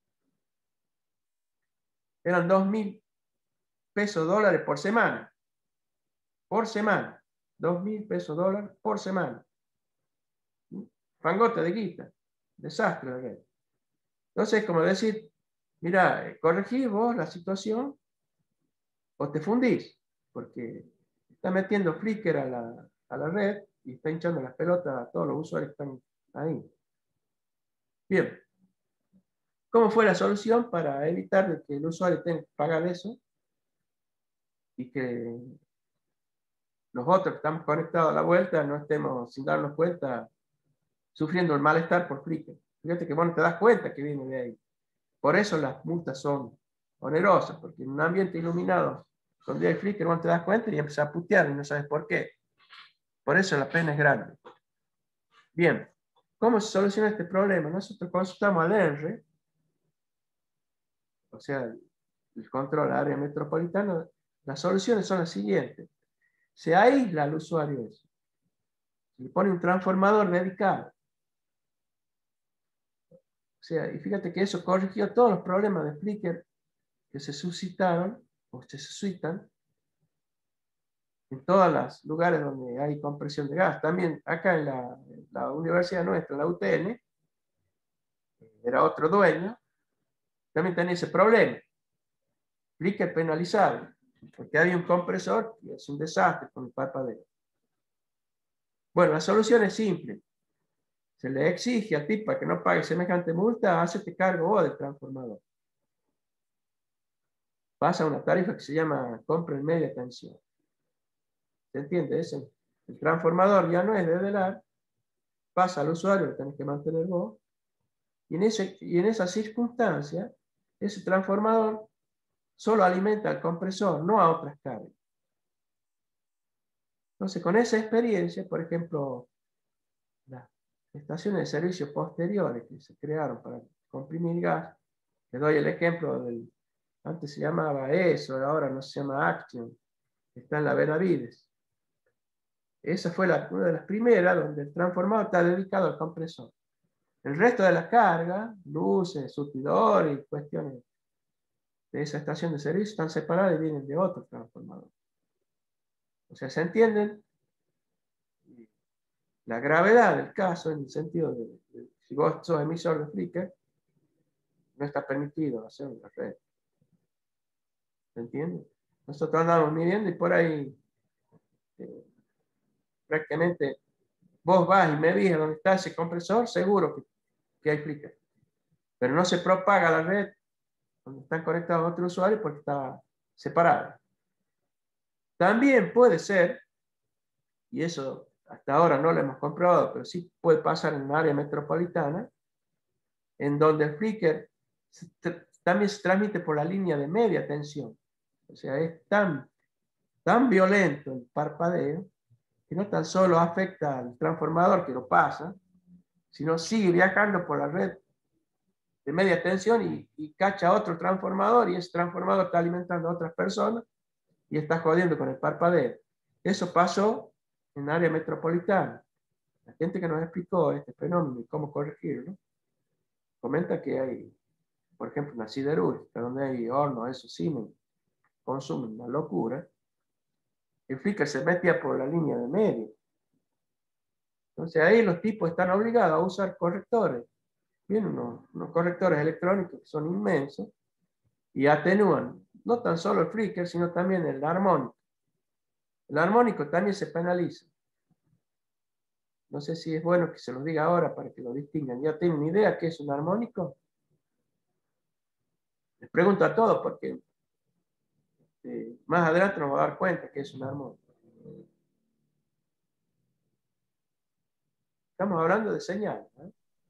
Eran dos mil pesos dólares por semana. Por semana. dos mil pesos dólares por semana. Fangote de guita. Desastre la red. Entonces, como decir, mira, corregí vos la situación o te fundís, porque está metiendo flicker a la, a la red y está hinchando las pelotas a todos los usuarios que están ahí. Bien. ¿Cómo fue la solución para evitar de que el usuario tenga que pagar eso y que los otros que estamos conectados a la vuelta no estemos, sin darnos cuenta, sufriendo el malestar por flicker? Fíjate que vos no te das cuenta que viene de ahí. Por eso las multas son onerosas, porque en un ambiente iluminado, donde hay flicker, vos no te das cuenta y empiezas a putear y no sabes por qué. Por eso la pena es grande. Bien, ¿cómo se soluciona este problema? Nosotros consultamos al E N R E, o sea, el control área metropolitana. Las soluciones son las siguientes. Se aísla al usuario eso. Se le pone un transformador dedicado. O sea, y fíjate que eso corrigió todos los problemas de flicker que se suscitaron o se suscitan en todos los lugares donde hay compresión de gas. También acá en la, en la universidad nuestra, la U T N, era otro dueño, también tenía ese problema. Flicker penalizado, porque hay un compresor que es un desastre con el parpadeo. Bueno, la solución es simple. Se le exige al tipo que no pague semejante multa, hacete cargo vos del transformador. Pasa una tarifa que se llama compra en media tensión. ¿Se entiende? Ese, el transformador ya no es de Adelar, pasa al usuario, lo tenés que mantener vos. Y en, ese, y en esa circunstancia, ese transformador solo alimenta al compresor, no a otras cargas. Entonces, con esa experiencia, por ejemplo, las estaciones de servicio posteriores que se crearon para comprimir gas, les doy el ejemplo del, antes se llamaba eso, ahora no se llama Action, está en la Benavides. Esa fue la, una de las primeras donde el transformador está dedicado al compresor. El resto de la carga, luces, surtidor y cuestiones de esa estación de servicio están separadas y vienen de otro transformador. O sea, ¿se entienden? La gravedad del caso en el sentido de, de si vos sos emisor de flicker, no está permitido hacer una red. ¿Se entiende? Nosotros andamos midiendo y por ahí eh, prácticamente vos vas y medís dónde está ese compresor, seguro que, que hay flicker. Pero no se propaga la red donde están conectados otros usuarios porque está separada. También puede ser, y eso hasta ahora no lo hemos comprobado, pero sí puede pasar en un área metropolitana, en donde el flicker se también se transmite por la línea de media tensión. O sea, es tan, tan violento el parpadeo que no tan solo afecta al transformador que lo pasa, sino sigue viajando por la red de media tensión y, y cacha otro transformador y ese transformador está alimentando a otras personas y está jodiendo con el parpadeo. Eso pasó en área metropolitana. La gente que nos explicó este fenómeno y cómo corregirlo, comenta que hay, por ejemplo, una siderúrgica donde hay hornos, esos cines, consumen una locura. El flicker se metía por la línea de medio. Entonces ahí los tipos están obligados a usar correctores. Vienen unos, unos correctores electrónicos que son inmensos y atenúan no tan solo el flicker, sino también el armónico. El armónico también se penaliza. No sé si es bueno que se los diga ahora para que lo distingan. ¿Ya tienen idea qué es un armónico? Les pregunto a todos porque eh, más adelante nos vamos a dar cuenta que es un armónico. Estamos hablando de señal, ¿eh?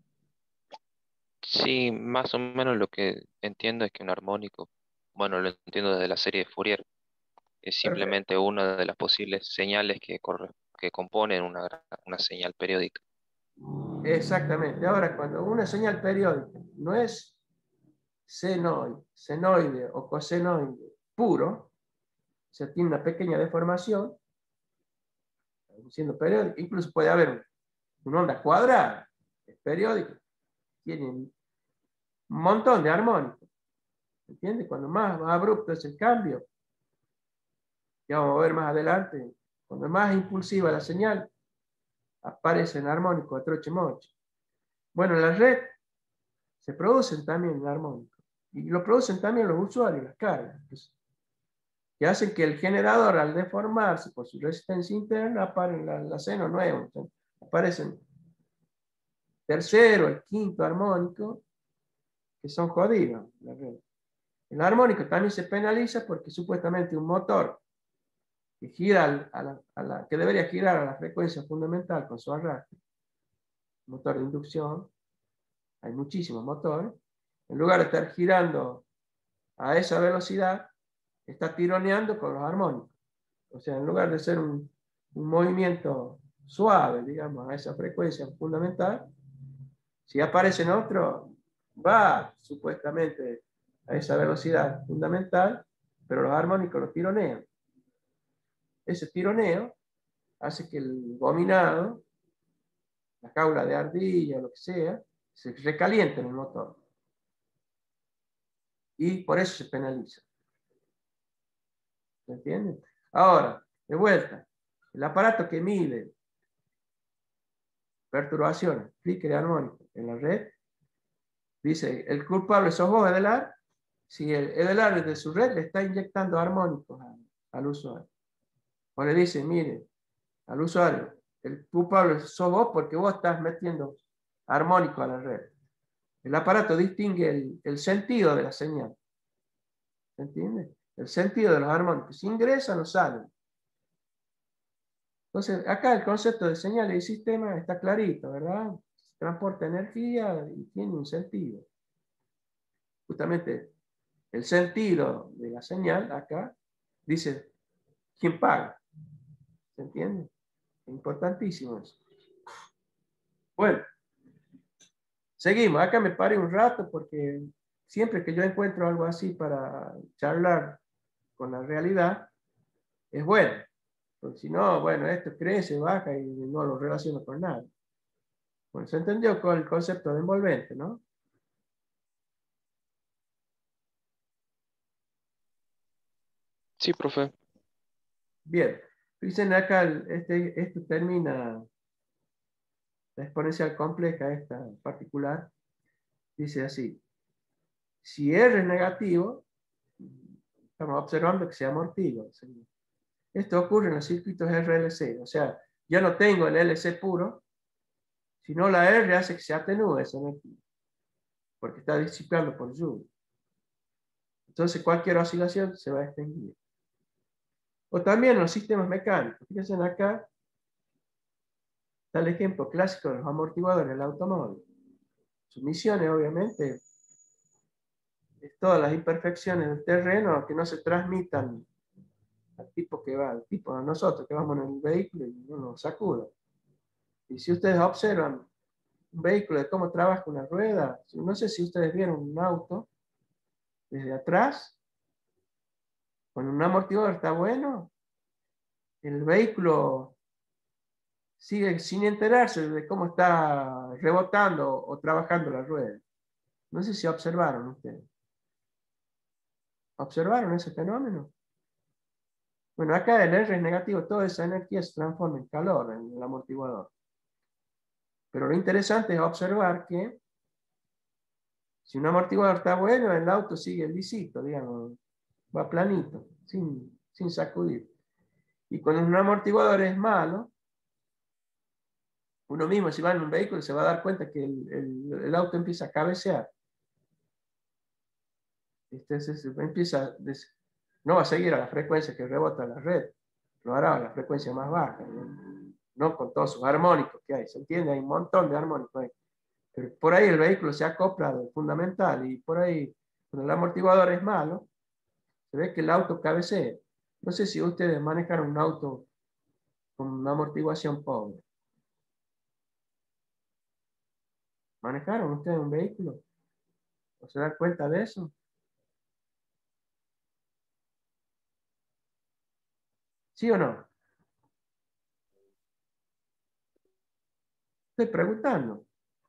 Sí, más o menos lo que entiendo es que un armónico, bueno, lo entiendo desde la serie de Fourier, es Perfecto. simplemente una de las posibles señales que, corre- que componen una, gra- una señal periódica. Exactamente. Ahora, cuando una señal periódica no es senoide, senoide o cosenoide puro, o sea, tiene una pequeña deformación, siendo periódica, incluso puede haber una onda cuadrada, es periódica, tiene un montón de armónicos, ¿entiendes? Cuando más, más abrupto es el cambio, ya vamos a ver más adelante, cuando más impulsiva la señal, aparecen armónicos a troche moche. Bueno, en la red se producen también armónicos, y lo producen también los usuarios, las cargas, pues, que hacen que el generador, al deformarse por su resistencia interna, aparecen la, la seno nuevo, entonces, aparecen tercero, el quinto armónico, que son jodidos. La red. El armónico también se penaliza porque supuestamente un motor que gira a la, a la, que debería girar a la frecuencia fundamental con su arrastre, motor de inducción, hay muchísimos motores, en lugar de estar girando a esa velocidad, está tironeando con los armónicos. O sea, en lugar de ser un, un movimiento suave, digamos, a esa frecuencia fundamental, si aparece en otro, va supuestamente a esa velocidad fundamental, pero los armónicos lo tironean. Ese tironeo hace que el gominado, la jaula de ardilla, lo que sea, se recaliente en el motor. Y por eso se penaliza. ¿Se entiende? Ahora, de vuelta, el aparato que mide perturbaciones, flicker armónico en la red, dice, el culpable sos vos, Edelar, si el Edelar de su red le está inyectando armónicos a, al usuario. O le dice, mire, al usuario, el culpable sos vos porque vos estás metiendo armónico a la red. El aparato distingue el, el sentido de la señal. ¿Se entiende? El sentido de los armónicos. Si ingresan o salen. Entonces, acá el concepto de señales y sistema está clarito, ¿verdad? Transporta energía y tiene un sentido. Justamente el sentido de la señal acá dice quién paga. ¿Se entiende? Es importantísimo eso. Bueno, seguimos. Acá me paré un rato porque siempre que yo encuentro algo así para charlar con la realidad, es bueno. Porque si no, bueno, esto crece, baja y no lo relaciono con nada. Bueno, se entendió con el concepto de envolvente, ¿no? Sí, profe. Bien. Dicen acá, este, esto termina, la exponencial compleja, esta particular, dice así. Si R es negativo, estamos observando que se amortigua. Esto ocurre en los circuitos R L C. O sea, ya no tengo el L C puro, sino la R hace que se atenúe esa energía, porque está disipando por Joule. Entonces cualquier oscilación se va a extinguir. O también los sistemas mecánicos. Fíjense acá, está el ejemplo clásico de los amortiguadores del automóvil. Su misión es, obviamente, es todas las imperfecciones del terreno que no se transmitan al tipo que va, al tipo a nosotros que vamos en el vehículo y no nos sacuda. Y si ustedes observan un vehículo de cómo trabaja una rueda, no sé si ustedes vieron un auto desde atrás, cuando un amortiguador está bueno, el vehículo sigue sin enterarse de cómo está rebotando o trabajando la rueda. No sé si observaron ustedes. ¿Observaron ese fenómeno? Bueno, acá el R es negativo, toda esa energía se transforma en calor en el amortiguador. Pero lo interesante es observar que si un amortiguador está bueno, el auto sigue lisito, digamos, va planito, sin, sin sacudir. Y cuando un amortiguador es malo, Uno mismo, si va en un vehículo, se va a dar cuenta que el, el, el auto empieza a cabecear. Entonces empieza, no va a seguir a la frecuencia que rebota la red, lo hará a la frecuencia más baja, ¿no? No con todos sus armónicos que hay, ¿se entiende? Hay un montón de armónicos ahí. Pero por ahí el vehículo se acopla de fundamental y por ahí, cuando el amortiguador es malo, se ve que el auto cabecea. No sé si ustedes manejaron un auto con una amortiguación pobre. ¿Manejaron ustedes un vehículo? ¿O se dan cuenta de eso? ¿Sí o no? Estoy preguntando.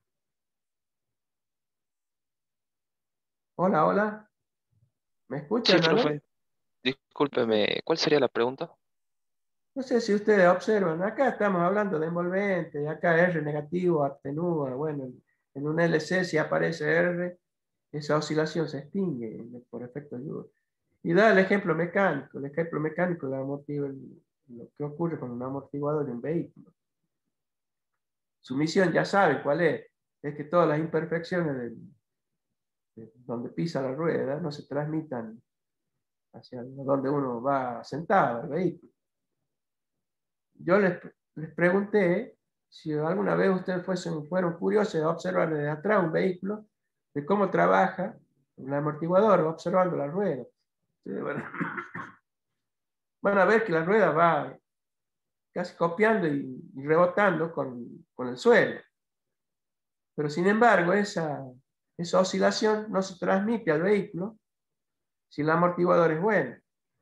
Hola, hola. ¿Me Sí, escuchan, aló? profe, discúlpeme, ¿cuál sería la pregunta? No sé si ustedes observan, acá estamos hablando de envolvente, y acá R negativo atenúa, bueno, en un L C si aparece R, esa oscilación se extingue por efecto Joule. Y da el ejemplo mecánico, el ejemplo mecánico de amortiguador, lo que ocurre con un amortiguador de un vehículo. Su misión ya sabe cuál es, es que todas las imperfecciones del, de donde pisa la rueda no se transmitan hacia donde uno va sentado, el vehículo. Yo les, les pregunté si alguna vez ustedes fuesen, fueron curiosos de observar desde atrás un vehículo, de cómo trabaja el amortiguador, observando la rueda. Sí, bueno, van a ver que la rueda va casi copiando y, y rebotando con, con el suelo. Pero sin embargo, esa, esa oscilación no se transmite al vehículo si el amortiguador es bueno.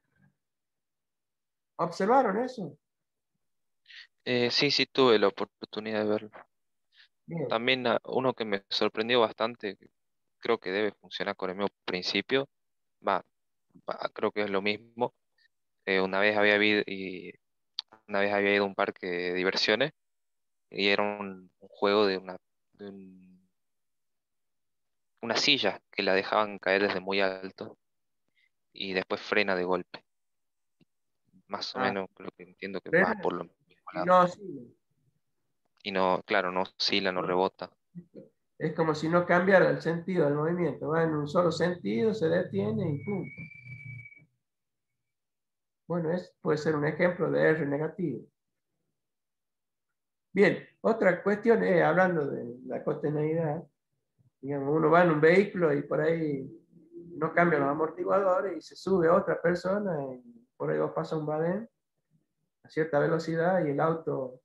¿Observaron eso? Eh, sí, sí, tuve la oportunidad de verlo. Bien. También ah, uno que me sorprendió bastante, que creo que debe funcionar con el mismo principio, va, va, creo que es lo mismo. Eh, una vez había habido, y una vez había ido a un parque de diversiones y era un, un juego de una, de un- una silla que la dejaban caer desde muy alto y después frena de golpe. Más o Ah, menos creo que entiendo que va frena por lo mismo y lado. no oscila. Y no, claro, no oscila, no rebota. Es como si no cambiara el sentido del movimiento. Va en un solo sentido, se detiene y punto. Bueno, es, puede ser un ejemplo de R negativo. Bien, otra cuestión es, hablando de la cotidianidad, digamos, uno va en un vehículo y por ahí no cambia los amortiguadores y se sube otra persona y por ahí pasa un badén a cierta velocidad y el auto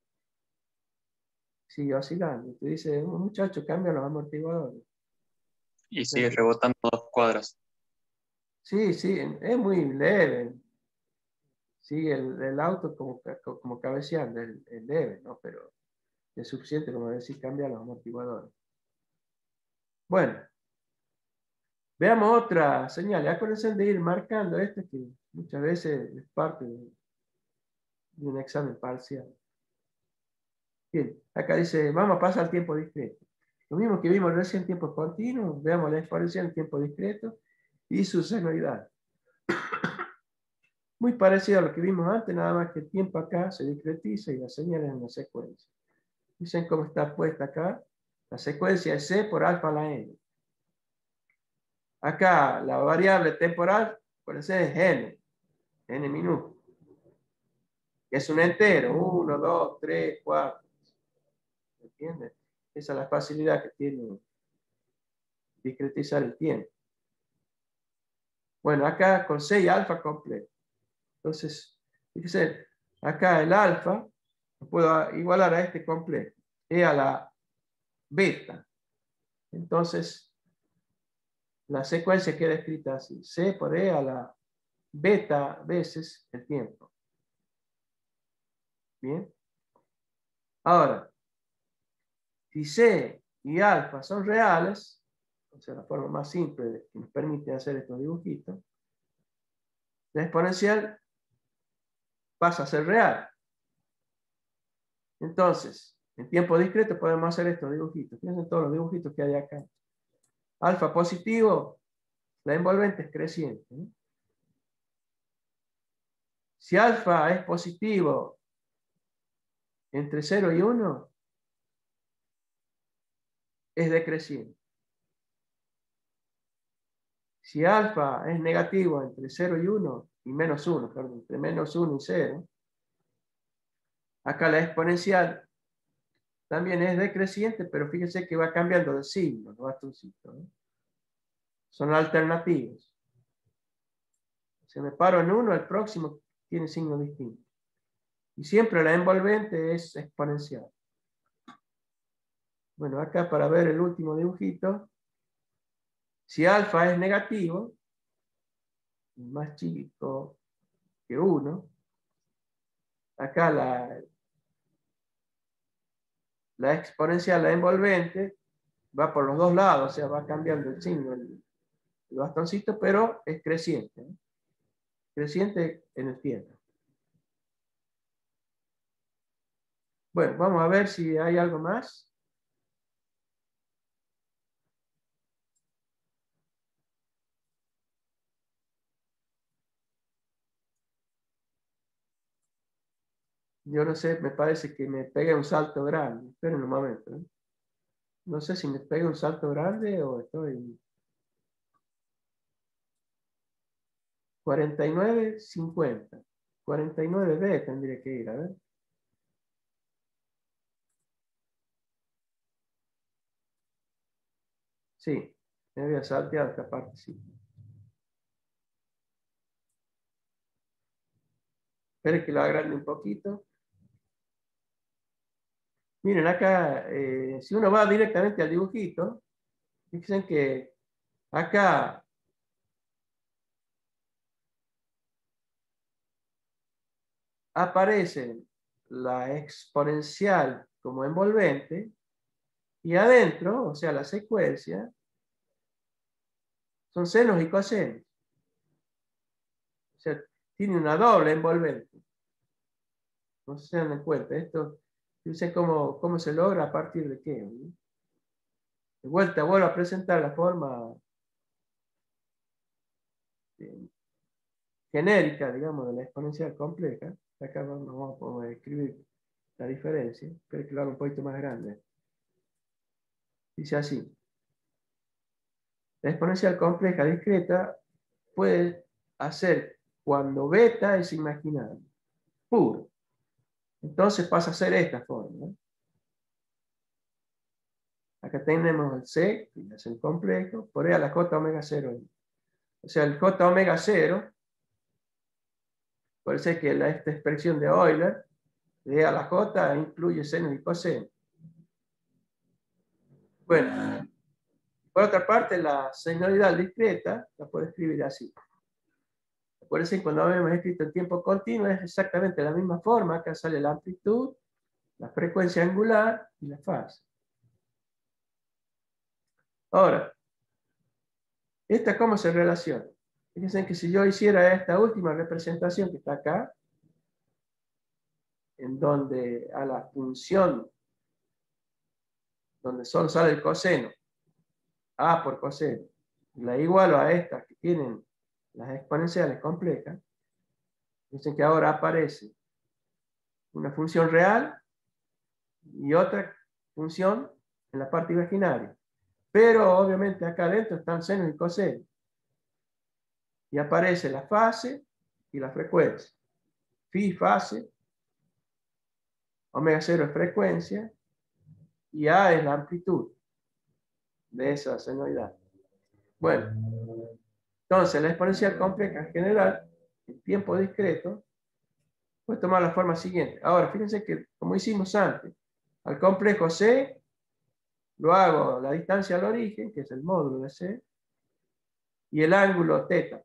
sigue oscilando. Y tú dices, un muchacho cambia los amortiguadores. Y sigue rebotando dos cuadras. Sí, sí, es muy leve. Sigue el, el auto como, como cabeceando, el, el leve, ¿no? Pero es suficiente, como decir, cambiar los amortiguadores. Bueno, veamos otra señal. Acuérdense de ir marcando esto que muchas veces es parte de, de un examen parcial. Bien, acá dice, vamos a pasar al tiempo discreto. Lo mismo que vimos recién en tiempos continuos, veamos la exponencial en tiempo discreto y su senoidad. Muy parecido a lo que vimos antes, nada más que el tiempo acá se discretiza y la señal es una secuencia. Dicen cómo está puesta acá. La secuencia es C por alfa a la n. Acá la variable temporal puede ser n, n minúsculo. Es un entero, uno, dos, tres, cuatro. ¿Entiendes? Esa es la facilidad que tiene discretizar el tiempo. Bueno, acá con C y alfa completo. Entonces, fíjense, acá el alfa lo puedo igualar a este completo, E a la beta. Entonces, la secuencia queda escrita así, C por E a la beta veces el tiempo. Bien. Ahora, si C y alfa son reales, o sea, la forma más simple que nos permite hacer estos dibujitos, la exponencial pasa a ser real. Entonces, en tiempo discreto podemos hacer estos dibujitos. Fíjense todos los dibujitos que hay acá. Alfa positivo, la envolvente es creciente, ¿no? Si alfa es positivo entre cero y uno, es decreciente. Si alfa es negativo entre cero y uno, y menos uno, perdón, entre menos uno y cero, acá la exponencial también es decreciente, pero fíjense que va cambiando de signo, los bastoncitos, ¿no? Son alternativos. Si me paro en uno, el próximo tiene signo distinto. Y siempre la envolvente es exponencial. Bueno, acá para ver el último dibujito, si alfa es negativo, más chico que uno, acá la, la exponencial, la envolvente, va por los dos lados, o sea, va cambiando el signo, el, el bastoncito, pero es creciente, ¿eh? Creciente en el tiempo. Bueno, vamos a ver si hay algo más. Yo no sé, me parece que me pegué un salto grande. Esperen un momento, ¿eh? No sé si me pegué un salto grande o estoy... cuarenta y nueve, cincuenta. cuarenta y nueve B tendría que ir, a ver. Sí, me había salteado esta parte, sí. Esperen que lo agrande un poquito. Miren, acá, eh, si uno va directamente al dibujito, fíjense que acá aparece la exponencial como envolvente y adentro, o sea, la secuencia, son senos y cosenos. O sea, tiene una doble envolvente. No se dan cuenta. Esto, fíjense cómo, cómo se logra a partir de qué, ¿no? De vuelta, vuelvo a presentar la forma eh, genérica, digamos, de la exponencial compleja. Acá vamos a poder escribir la diferencia. Espero que lo haga un poquito más grande. Dice así. La exponencial compleja discreta puede hacer cuando beta es imaginario, puro. Entonces pasa a ser esta forma, ¿no? Acá tenemos el C, que es el complejo, por E a la J omega cero. O sea, el J omega cero, puede ser que la, esta expresión de Euler, de E a la J, incluye seno y coseno. Bueno, por otra parte, la senoidal discreta la puedo escribir así. Acuérdense que cuando habíamos escrito el tiempo continuo es exactamente la misma forma. Acá sale la amplitud, la frecuencia angular y la fase. Ahora, ¿esta cómo se relaciona? Fíjense que si yo hiciera esta última representación que está acá, en donde a la función, donde solo sale el coseno, A por coseno, la igualo a estas que tienen las exponenciales complejas, fíjense que ahora aparece una función real y otra función en la parte imaginaria. Pero obviamente acá adentro están senos y cosenos. Y aparece la fase y la frecuencia. Phi fase, omega cero es frecuencia y A es la amplitud de esa senoidal. Bueno, entonces la exponencial compleja en general, en tiempo discreto, puede tomar la forma siguiente. Ahora, fíjense que, como hicimos antes, al complejo C lo hago la distancia al origen, que es el módulo de C, y el ángulo teta.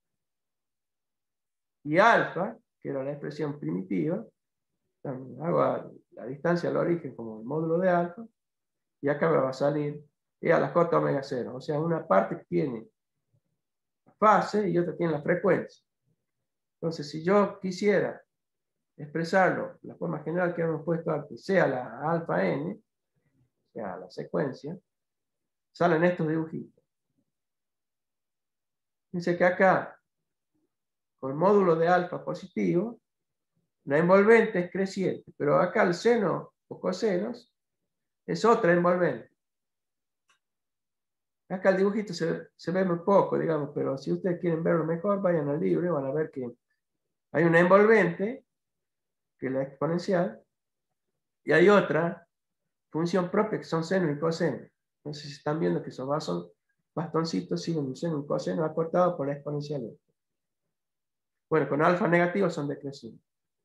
Y alfa, que era la expresión primitiva, también hago la distancia al origen como el módulo de alfa, y acá me va a salir E a la J omega cero. O sea, una parte que tiene la fase y otra tiene la frecuencia. Entonces, si yo quisiera expresarlo, la forma general que hemos puesto antes, sea la alfa n, o sea, la secuencia, salen estos dibujitos. Dice que acá, con módulo de alfa positivo, la envolvente es creciente, pero acá el seno o cosenos es otra envolvente. Acá el dibujito se, se ve muy poco, digamos, pero si ustedes quieren verlo mejor, vayan al libro y van a ver que hay una envolvente, que es la exponencial, y hay otra función propia, que son seno y coseno. Entonces están viendo que esos vasos, bastoncitos siguen un seno y un coseno acortado por la exponencial. Bueno, con alfa negativo son decrecientes.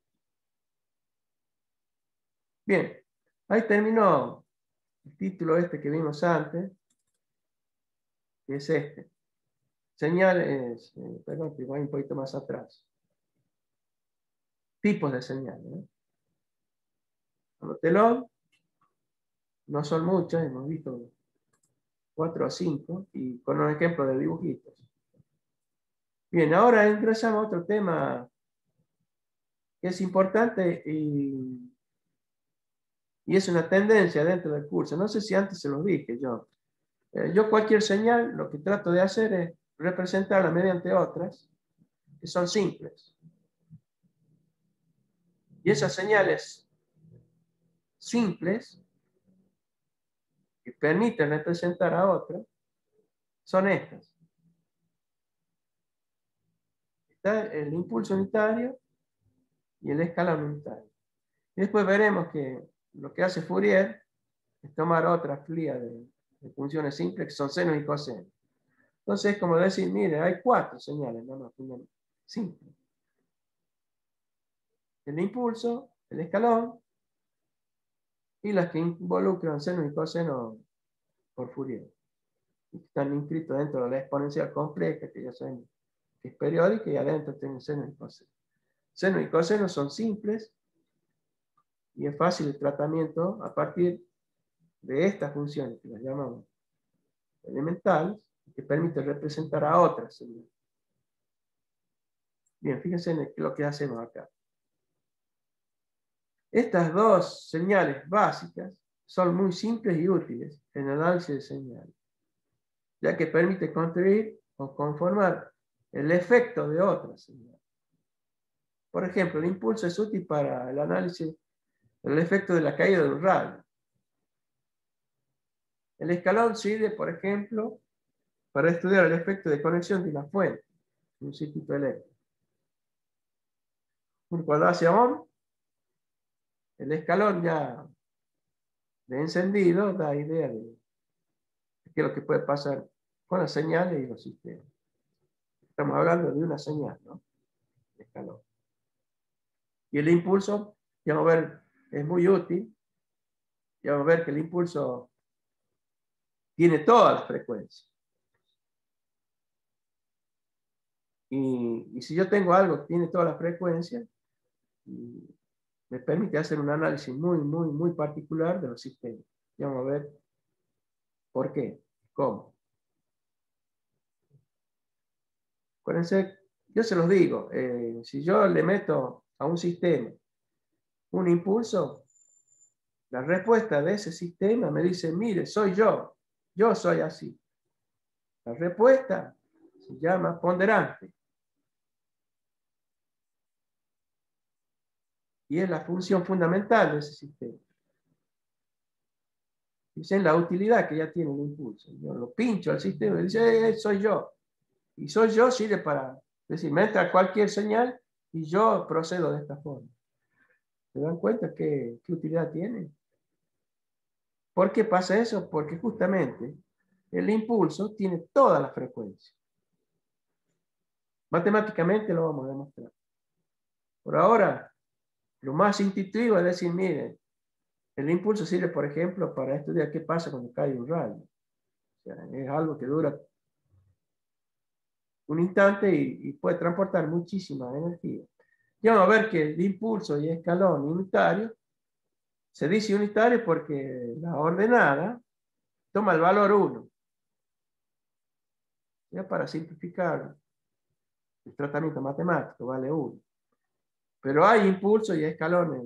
Bien, ahí terminó el título este que vimos antes, que es este. Señales, eh, perdón, que voy un poquito más atrás. Tipos de señales. ¿eh? Anótelo. No son muchas, hemos visto cuatro o cinco, y con un ejemplo de dibujitos. Bien, ahora ingresamos a otro tema que es importante y, y es una tendencia dentro del curso. No sé si antes se los dije yo. Eh, yo cualquier señal, lo que trato de hacer es representarla mediante otras que son simples. Y esas señales simples que permiten representar a otras son estas. Está el impulso unitario y el escalón unitario. Y después veremos que lo que hace Fourier es tomar otra flia de, de funciones simples que son seno y coseno. Entonces es como decir, mire, hay cuatro señales, nada más, simples. El impulso, el escalón, y las que involucran seno y coseno por Fourier. Y están inscritos dentro de la exponencial compleja, que ya saben que es periódica, y adentro tienen seno y coseno. Seno y coseno son simples, y es fácil el tratamiento a partir de estas funciones, que las llamamos elementales, que permiten representar a otras señales. Bien, fíjense en lo que hacemos acá. Estas dos señales básicas son muy simples y útiles en el análisis de señales, ya que permite construir o conformar el efecto de otras señales. Por ejemplo, el impulso es útil para el análisis del efecto de la caída de un rayo. El escalón sirve, por ejemplo, para estudiar el efecto de conexión de una fuente en un circuito eléctrico. Cuando hace on, el escalón ya de encendido da idea de qué es lo que puede pasar con las señales y los sistemas. Estamos hablando de una señal, ¿no? Escalón. Y el impulso, ya vamos a ver, es muy útil. Ya vamos a ver que el impulso tiene todas las frecuencias. Y, y si yo tengo algo que tiene todas las frecuencias, me permite hacer un análisis muy, muy, muy particular de los sistemas. Ya vamos a ver por qué, cómo. Acuérdense, yo se los digo, eh, si yo le meto a un sistema un impulso, la respuesta de ese sistema me dice, mire, soy yo, yo soy así. La respuesta se llama ponderante. Y es la función fundamental de ese sistema. Esa es la utilidad que ya tiene el impulso. Yo lo pincho al sistema y dice, eh, soy yo. Y soy yo sirve para decir, me entra cualquier señal y yo procedo de esta forma. ¿Se dan cuenta qué, qué utilidad tiene? ¿Por qué pasa eso? Porque justamente el impulso tiene todas las frecuencias. Matemáticamente lo vamos a demostrar. Por ahora, lo más intuitivo es decir, miren, el impulso sirve, por ejemplo, para estudiar qué pasa cuando cae un rayo. O sea, es algo que dura un instante y, y puede transportar muchísima energía. Ya vamos a ver que el impulso y escalón unitario se dice unitario porque la ordenada toma el valor uno. Ya para simplificar el tratamiento matemático vale uno. Pero hay impulso y escalones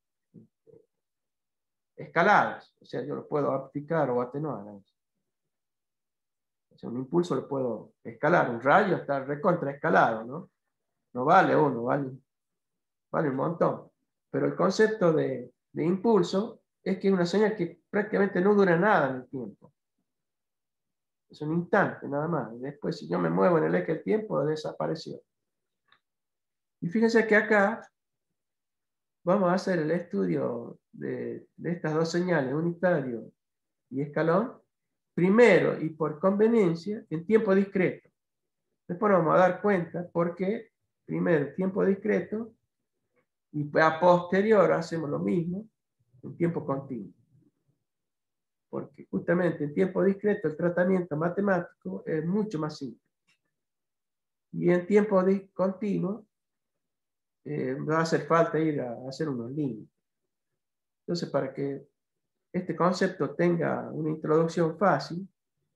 escalados. O sea, yo lo puedo aplicar o atenuar. O sea, un impulso lo puedo escalar. Un rayo está recontra escalado, ¿no? No vale uno, vale, vale un montón. Pero el concepto de, de impulso es que es una señal que prácticamente no dura nada en el tiempo. Es un instante nada más. Después, si yo me muevo en el eje del tiempo, desapareció. Y fíjense que acá vamos a hacer el estudio de, de estas dos señales, unitario y escalón, primero y por conveniencia en tiempo discreto. Después nos vamos a dar cuenta porque primero tiempo discreto y a posterior hacemos lo mismo en tiempo continuo. Porque justamente en tiempo discreto el tratamiento matemático es mucho más simple. Y en tiempo continuo eh, va a hacer falta ir a hacer unos límites. Entonces, para que este concepto tenga una introducción fácil,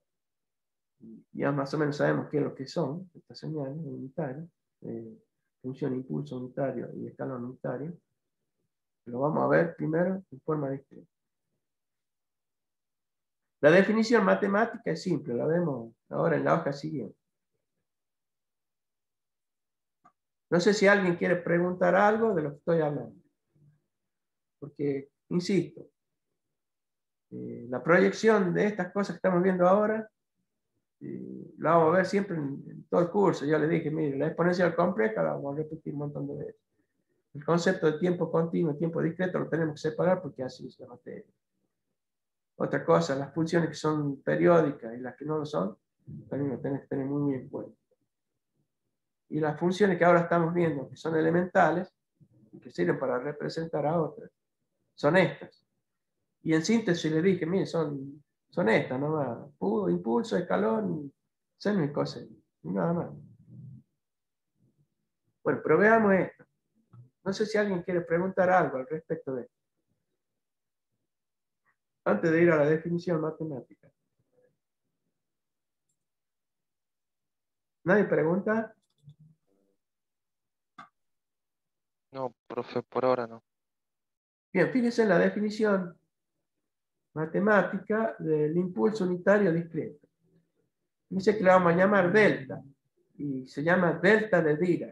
ya más o menos sabemos qué es lo que son estas señales unitarias, eh, función impulso unitario y escalón unitario. Lo vamos a ver primero en forma discreta. La definición matemática es simple, la vemos ahora en la hoja siguiente. No sé si alguien quiere preguntar algo de lo que estoy hablando. Porque, insisto, eh, la proyección de estas cosas que estamos viendo ahora, eh, la vamos a ver siempre en, en todo el curso. Yo le dije, mire, la exponencial compleja la vamos a repetir un montón de veces. El concepto de tiempo continuo y tiempo discreto lo tenemos que separar porque así es la materia. Otra cosa, las funciones que son periódicas y las que no lo son, también lo tenemos que tener muy en cuenta. Y las funciones que ahora estamos viendo, que son elementales, y que sirven para representar a otras, son estas. Y en síntesis le dije, mire, son, son estas nomás. Puro impulso, escalón, seno y coseno. Y nada más. Bueno, pero veamos esto. No sé si alguien quiere preguntar algo al respecto de esto. Antes de ir a la definición matemática. ¿Nadie pregunta? No, profe, por ahora no. Bien, fíjense en la definición matemática del impulso unitario discreto. Dice que le vamos a llamar delta. Y se llama delta de Dirac.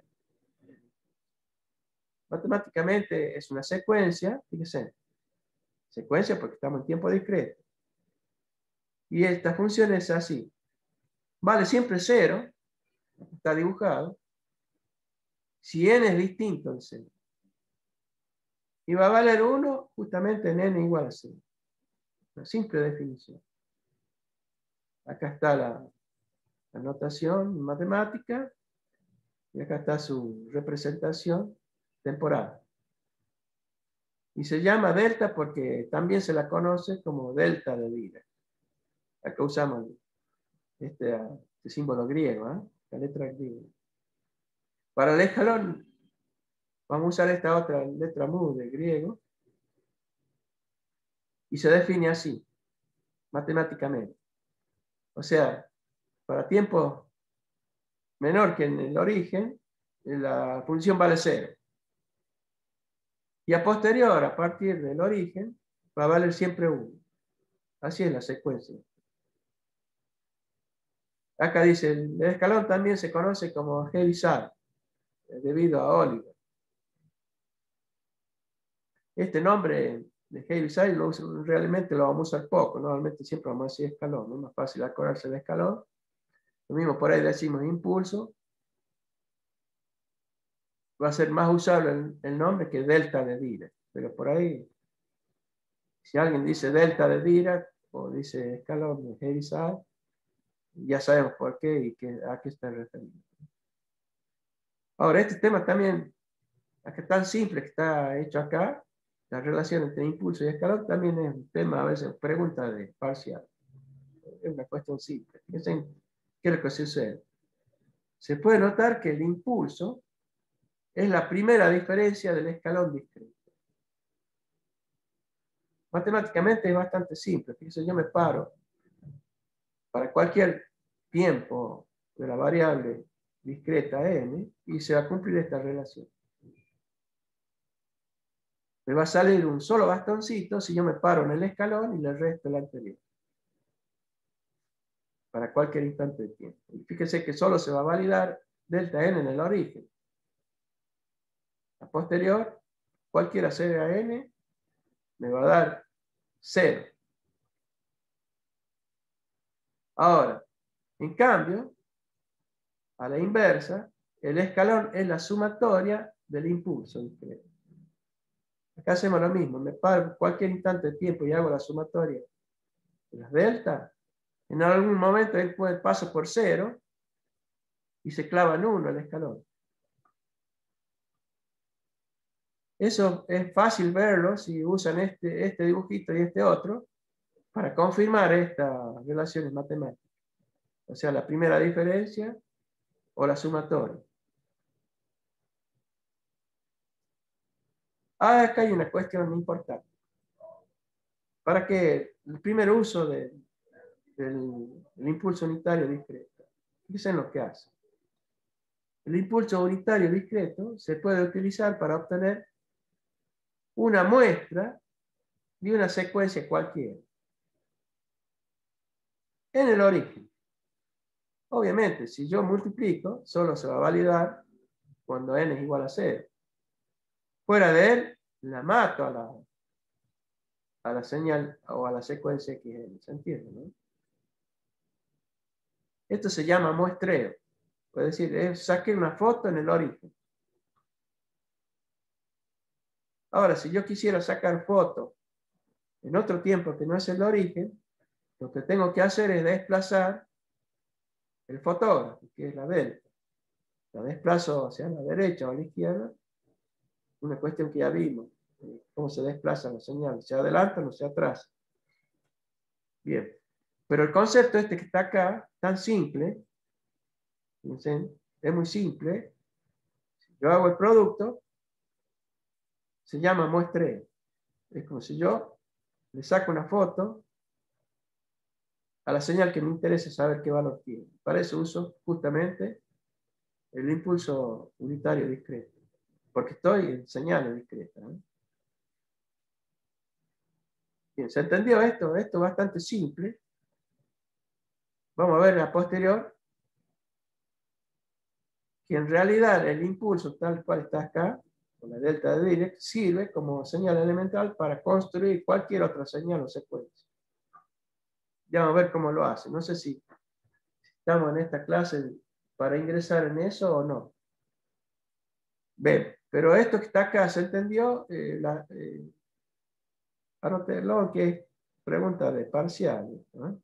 Matemáticamente es una secuencia, fíjense. Secuencia porque estamos en tiempo discreto. Y esta función es así. Vale siempre cero, está dibujado, si n es distinto de cero. Y va a valer uno justamente en n igual a cero. Una simple definición. Acá está la, la notación matemática y acá está su representación temporal. Y se llama delta porque también se la conoce como delta de Dirac. Acá usamos este, este símbolo griego, ¿eh? La letra griega. Para el escalón vamos a usar esta otra letra mu de griego y se define así, matemáticamente. O sea, para tiempo menor que en el origen, la función vale cero. Y a posterior, a partir del origen, va a valer siempre uno. Así es la secuencia. Acá dice, el escalón también se conoce como Heaviside, debido a Oliver. Este nombre de Heaviside lo uso, realmente lo vamos a usar poco, normalmente siempre vamos a decir escalón, ¿no? Es más fácil acordarse del escalón. Lo mismo por ahí decimos impulso. Va a ser más usable el, el nombre que delta de Dirac, pero por ahí, si alguien dice delta de Dirac o dice escalón de Heaviside, ya sabemos por qué y qué, a qué está referido. Ahora, este tema también, acá tan simple que está hecho acá, la relación entre impulso y escalón, también es un tema, a veces, pregunta de parcial. Es una cuestión simple. Fíjense qué es lo que sucede. Se puede notar que el impulso es la primera diferencia del escalón discreto. Matemáticamente es bastante simple. Fíjense, yo me paro para cualquier tiempo de la variable discreta n y se va a cumplir esta relación. Me va a salir un solo bastoncito si yo me paro en el escalón y le resto el anterior. Para cualquier instante de tiempo. Y fíjese que solo se va a validar delta n en el origen. A posterior, cualquiera sea n, me va a dar cero. Ahora, En cambio, a la inversa, el escalón es la sumatoria del impulso discreto. Acá hacemos lo mismo, me paro cualquier instante de tiempo y hago la sumatoria de las deltas. En algún momento él puede paso por cero y se clava en uno el escalón. Eso es fácil verlo si usan este, este dibujito y este otro para confirmar estas relaciones matemáticas. O sea, la primera diferencia o la sumatoria. Ah, acá hay una cuestión importante. Para que el primer uso de, del, del impulso unitario discreto, fíjense en lo que hace. El impulso unitario discreto se puede utilizar para obtener una muestra de una secuencia cualquiera en el origen. Obviamente, si yo multiplico, solo se va a validar cuando n es igual a cero. Fuera de él, la mato a la, a la señal o a la secuencia que se entiende, ¿no? Esto se llama muestreo. Es decir, es saqué una foto en el origen. Ahora, si yo quisiera sacar fotos en otro tiempo que no es el origen, lo que tengo que hacer es desplazar el fotógrafo, que es la delta. La desplazo hacia la derecha o a la izquierda, una cuestión que ya vimos, cómo se desplazan los señales, se adelantan o se atrasan. Bien, pero el concepto este que está acá, tan simple, fíjense, es muy simple. Si yo hago el producto, se llama muestreo. Es como si yo le saco una foto a la señal que me interesa saber qué valor tiene. Para eso uso justamente el impulso unitario discreto, porque estoy en señales discretas, ¿eh? Bien, ¿se entendió esto? Esto es bastante simple. Vamos a ver a posterior que en realidad el impulso tal cual está acá, con la delta de Dirac, sirve como señal elemental para construir cualquier otra señal o secuencia. Ya vamos a ver cómo lo hace. No sé si estamos en esta clase para ingresar en eso o no. Bien, pero esto que está acá, ¿se entendió? Eh, la, eh, anótelo, que es pregunta de parcial, ¿no?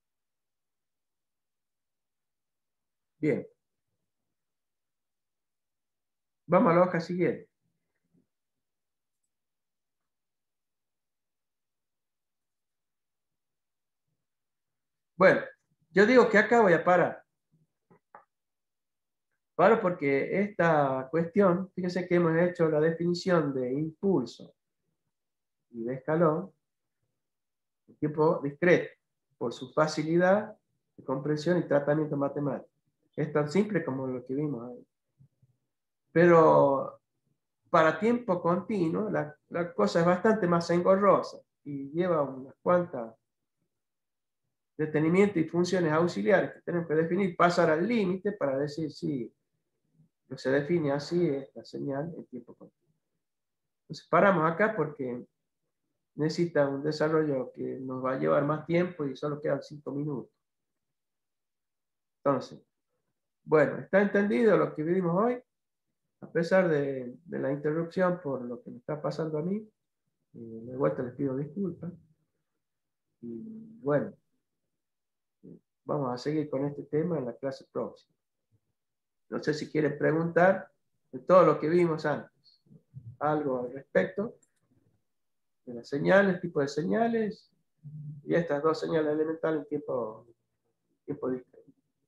Bien. Vamos a la hoja siguiente. Bueno, yo digo que acá voy a parar. Paro porque esta cuestión, fíjense que hemos hecho la definición de impulso y de escalón en tiempo discreto, por su facilidad de comprensión y tratamiento matemático. Es tan simple como lo que vimos ahí. Pero para tiempo continuo, la, la cosa es bastante más engorrosa y lleva unas cuantas detenimientos y funciones auxiliares que tenemos que definir, pasar al límite para decir si lo se define así es la señal en tiempo continuo. Entonces paramos acá porque necesita un desarrollo que nos va a llevar más tiempo y solo quedan cinco minutos. Entonces, bueno, ¿está entendido lo que vimos hoy? A pesar de, de la interrupción por lo que me está pasando a mí, eh, de vuelta les pido disculpas. Y bueno, vamos a seguir con este tema en la clase próxima. No sé si quieren preguntar de todo lo que vimos antes. Algo al respecto de las señales, tipo de señales, y estas dos señales elementales en tiempo, tiempo discreto.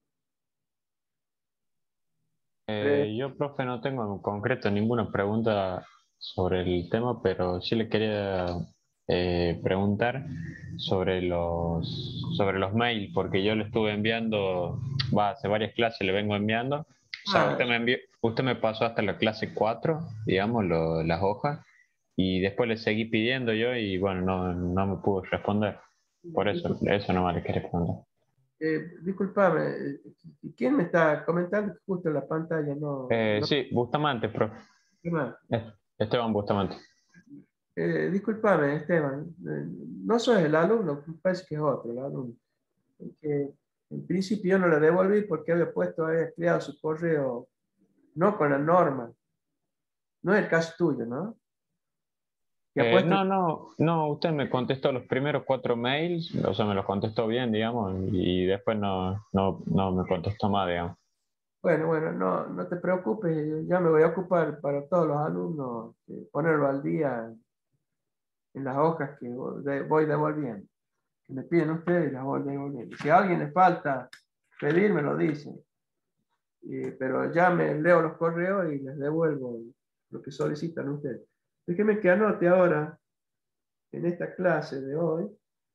Eh, yo, profe, no tengo en concreto ninguna pregunta sobre el tema, pero sí le quería eh, preguntar sobre los, sobre los mails, porque yo le estuve enviando, va, hace varias clases le vengo enviando. O sea, Ah, usted me, envió, usted me pasó hasta la clase cuatro, digamos, lo- las hojas, y después le seguí pidiendo yo y bueno, no, no me pudo responder. Por eso, eso no me le quería preguntar. eh, disculpame, ¿quién me está comentando que justo en la pantalla no? Eh, no sí, Bustamante, profe. Esteban, Esteban Bustamante. eh, disculpame, Esteban, eh, no soy el alumno, me parece que es otro el alumno. El que En principio yo no le devolví porque había puesto, había creado su correo no con la norma. No es el caso tuyo, ¿no? Que ha Eh, puesto, no, no, no, usted me contestó los primeros cuatro mails, o sea, me los contestó bien, digamos, y después no, no, no me contestó más, digamos. bueno, bueno, no, no te preocupes, ya me voy a ocupar para todos los alumnos, eh, ponerlo al día en las hojas que voy de- voy devolviendo. Que me piden ustedes y las voy devolviendo. Si a alguien le falta pedir, me lo dicen. Y- pero ya me leo los correos y les devuelvo lo que solicitan ustedes. Déjenme que anote ahora en esta clase de hoy.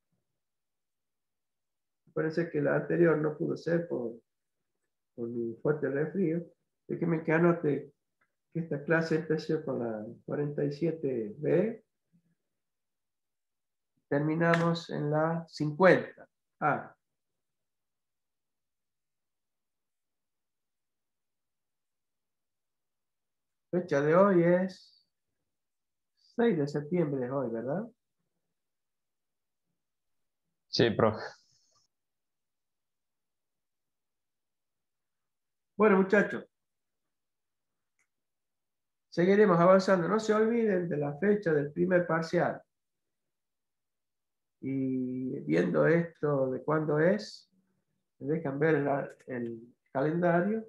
Parece que la anterior no pudo ser por, por mi fuerte resfrío. Déjenme que anote que esta clase empezó con la cuarenta y siete B. Terminamos en la cincuenta A. Fecha de hoy es seis de septiembre, es hoy, ¿verdad? Sí, profe. Bueno, muchachos, seguiremos avanzando. No se olviden de la fecha del primer parcial. Y viendo esto de cuándo es, me dejan ver el, el calendario,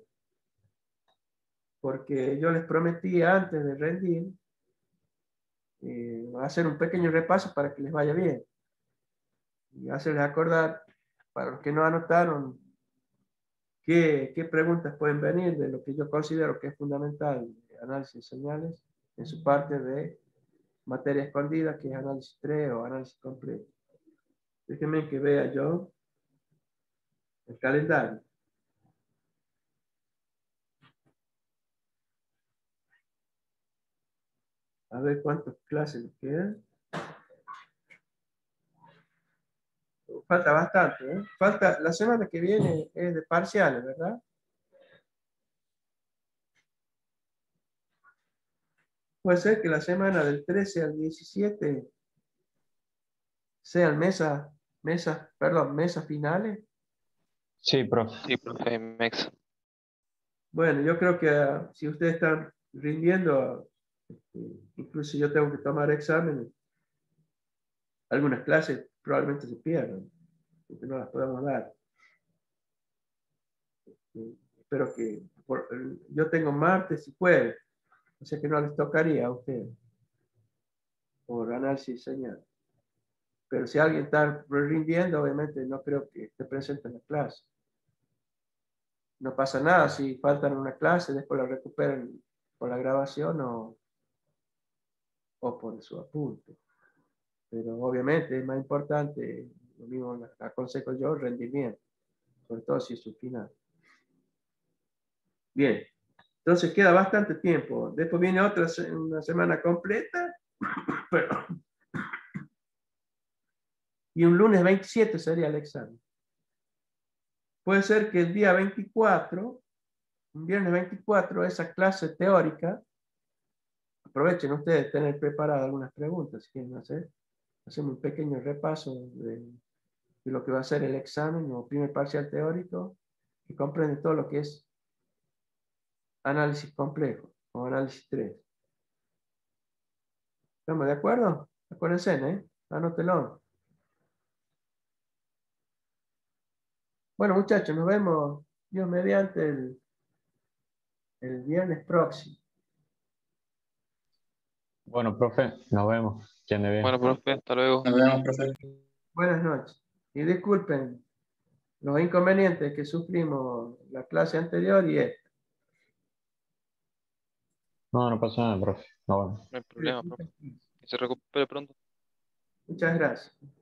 porque yo les prometí antes de rendir eh, hacer un pequeño repaso para que les vaya bien. Y hacerles acordar, para los que no anotaron, qué, qué preguntas pueden venir de lo que yo considero que es fundamental, análisis de señales, en su parte de materia escondida, que es análisis tres o análisis completo. Déjenme que vea yo el calendario. A ver cuántas clases nos quedan. Falta bastante, ¿eh? Falta, la semana que viene es de parciales, ¿verdad? Puede ser que la semana del trece al diecisiete sean mesas, mesas, perdón, mesas finales. Sí, profe. Sí, profe, Mex. Bueno, yo creo que ah, si ustedes están rindiendo, este, incluso yo tengo que tomar exámenes, algunas clases probablemente se pierdan, porque no las podemos dar. Eh, Espero que, por- yo tengo martes y jueves, o sea que no les tocaría a ustedes por análisis de señal. Pero si alguien está rindiendo, obviamente no creo que esté presente en la clase. No pasa nada si faltan una clase, después la recuperen por la grabación o, o por su apunte. Pero obviamente es más importante, lo mismo le aconsejo yo, rendimiento, sobre todo si es su final. Bien, entonces queda bastante tiempo. Después viene otra una semana completa, pero, y un lunes veintisiete sería el examen. Puede ser que el día veinticuatro, un viernes veinticuatro, esa clase teórica, aprovechen ustedes de tener preparadas algunas preguntas si quieren hacer. Hacemos un pequeño repaso de, de lo que va a ser el examen o primer parcial teórico, que comprende todo lo que es análisis complejo o análisis tres. ¿Estamos de acuerdo? Acuérdense, ¿eh? Anótelo. Bueno, muchachos, nos vemos, Dios mediante, el, el viernes próximo. Bueno, profe, nos vemos. Que ande bien. Bueno, profe, hasta luego. Nos vemos, profe. Buenas noches. Y disculpen los inconvenientes que sufrimos la clase anterior y esta. No, no pasa nada, profe. Nos vemos. No hay problema, profe. Que se recupere pronto. Muchas gracias.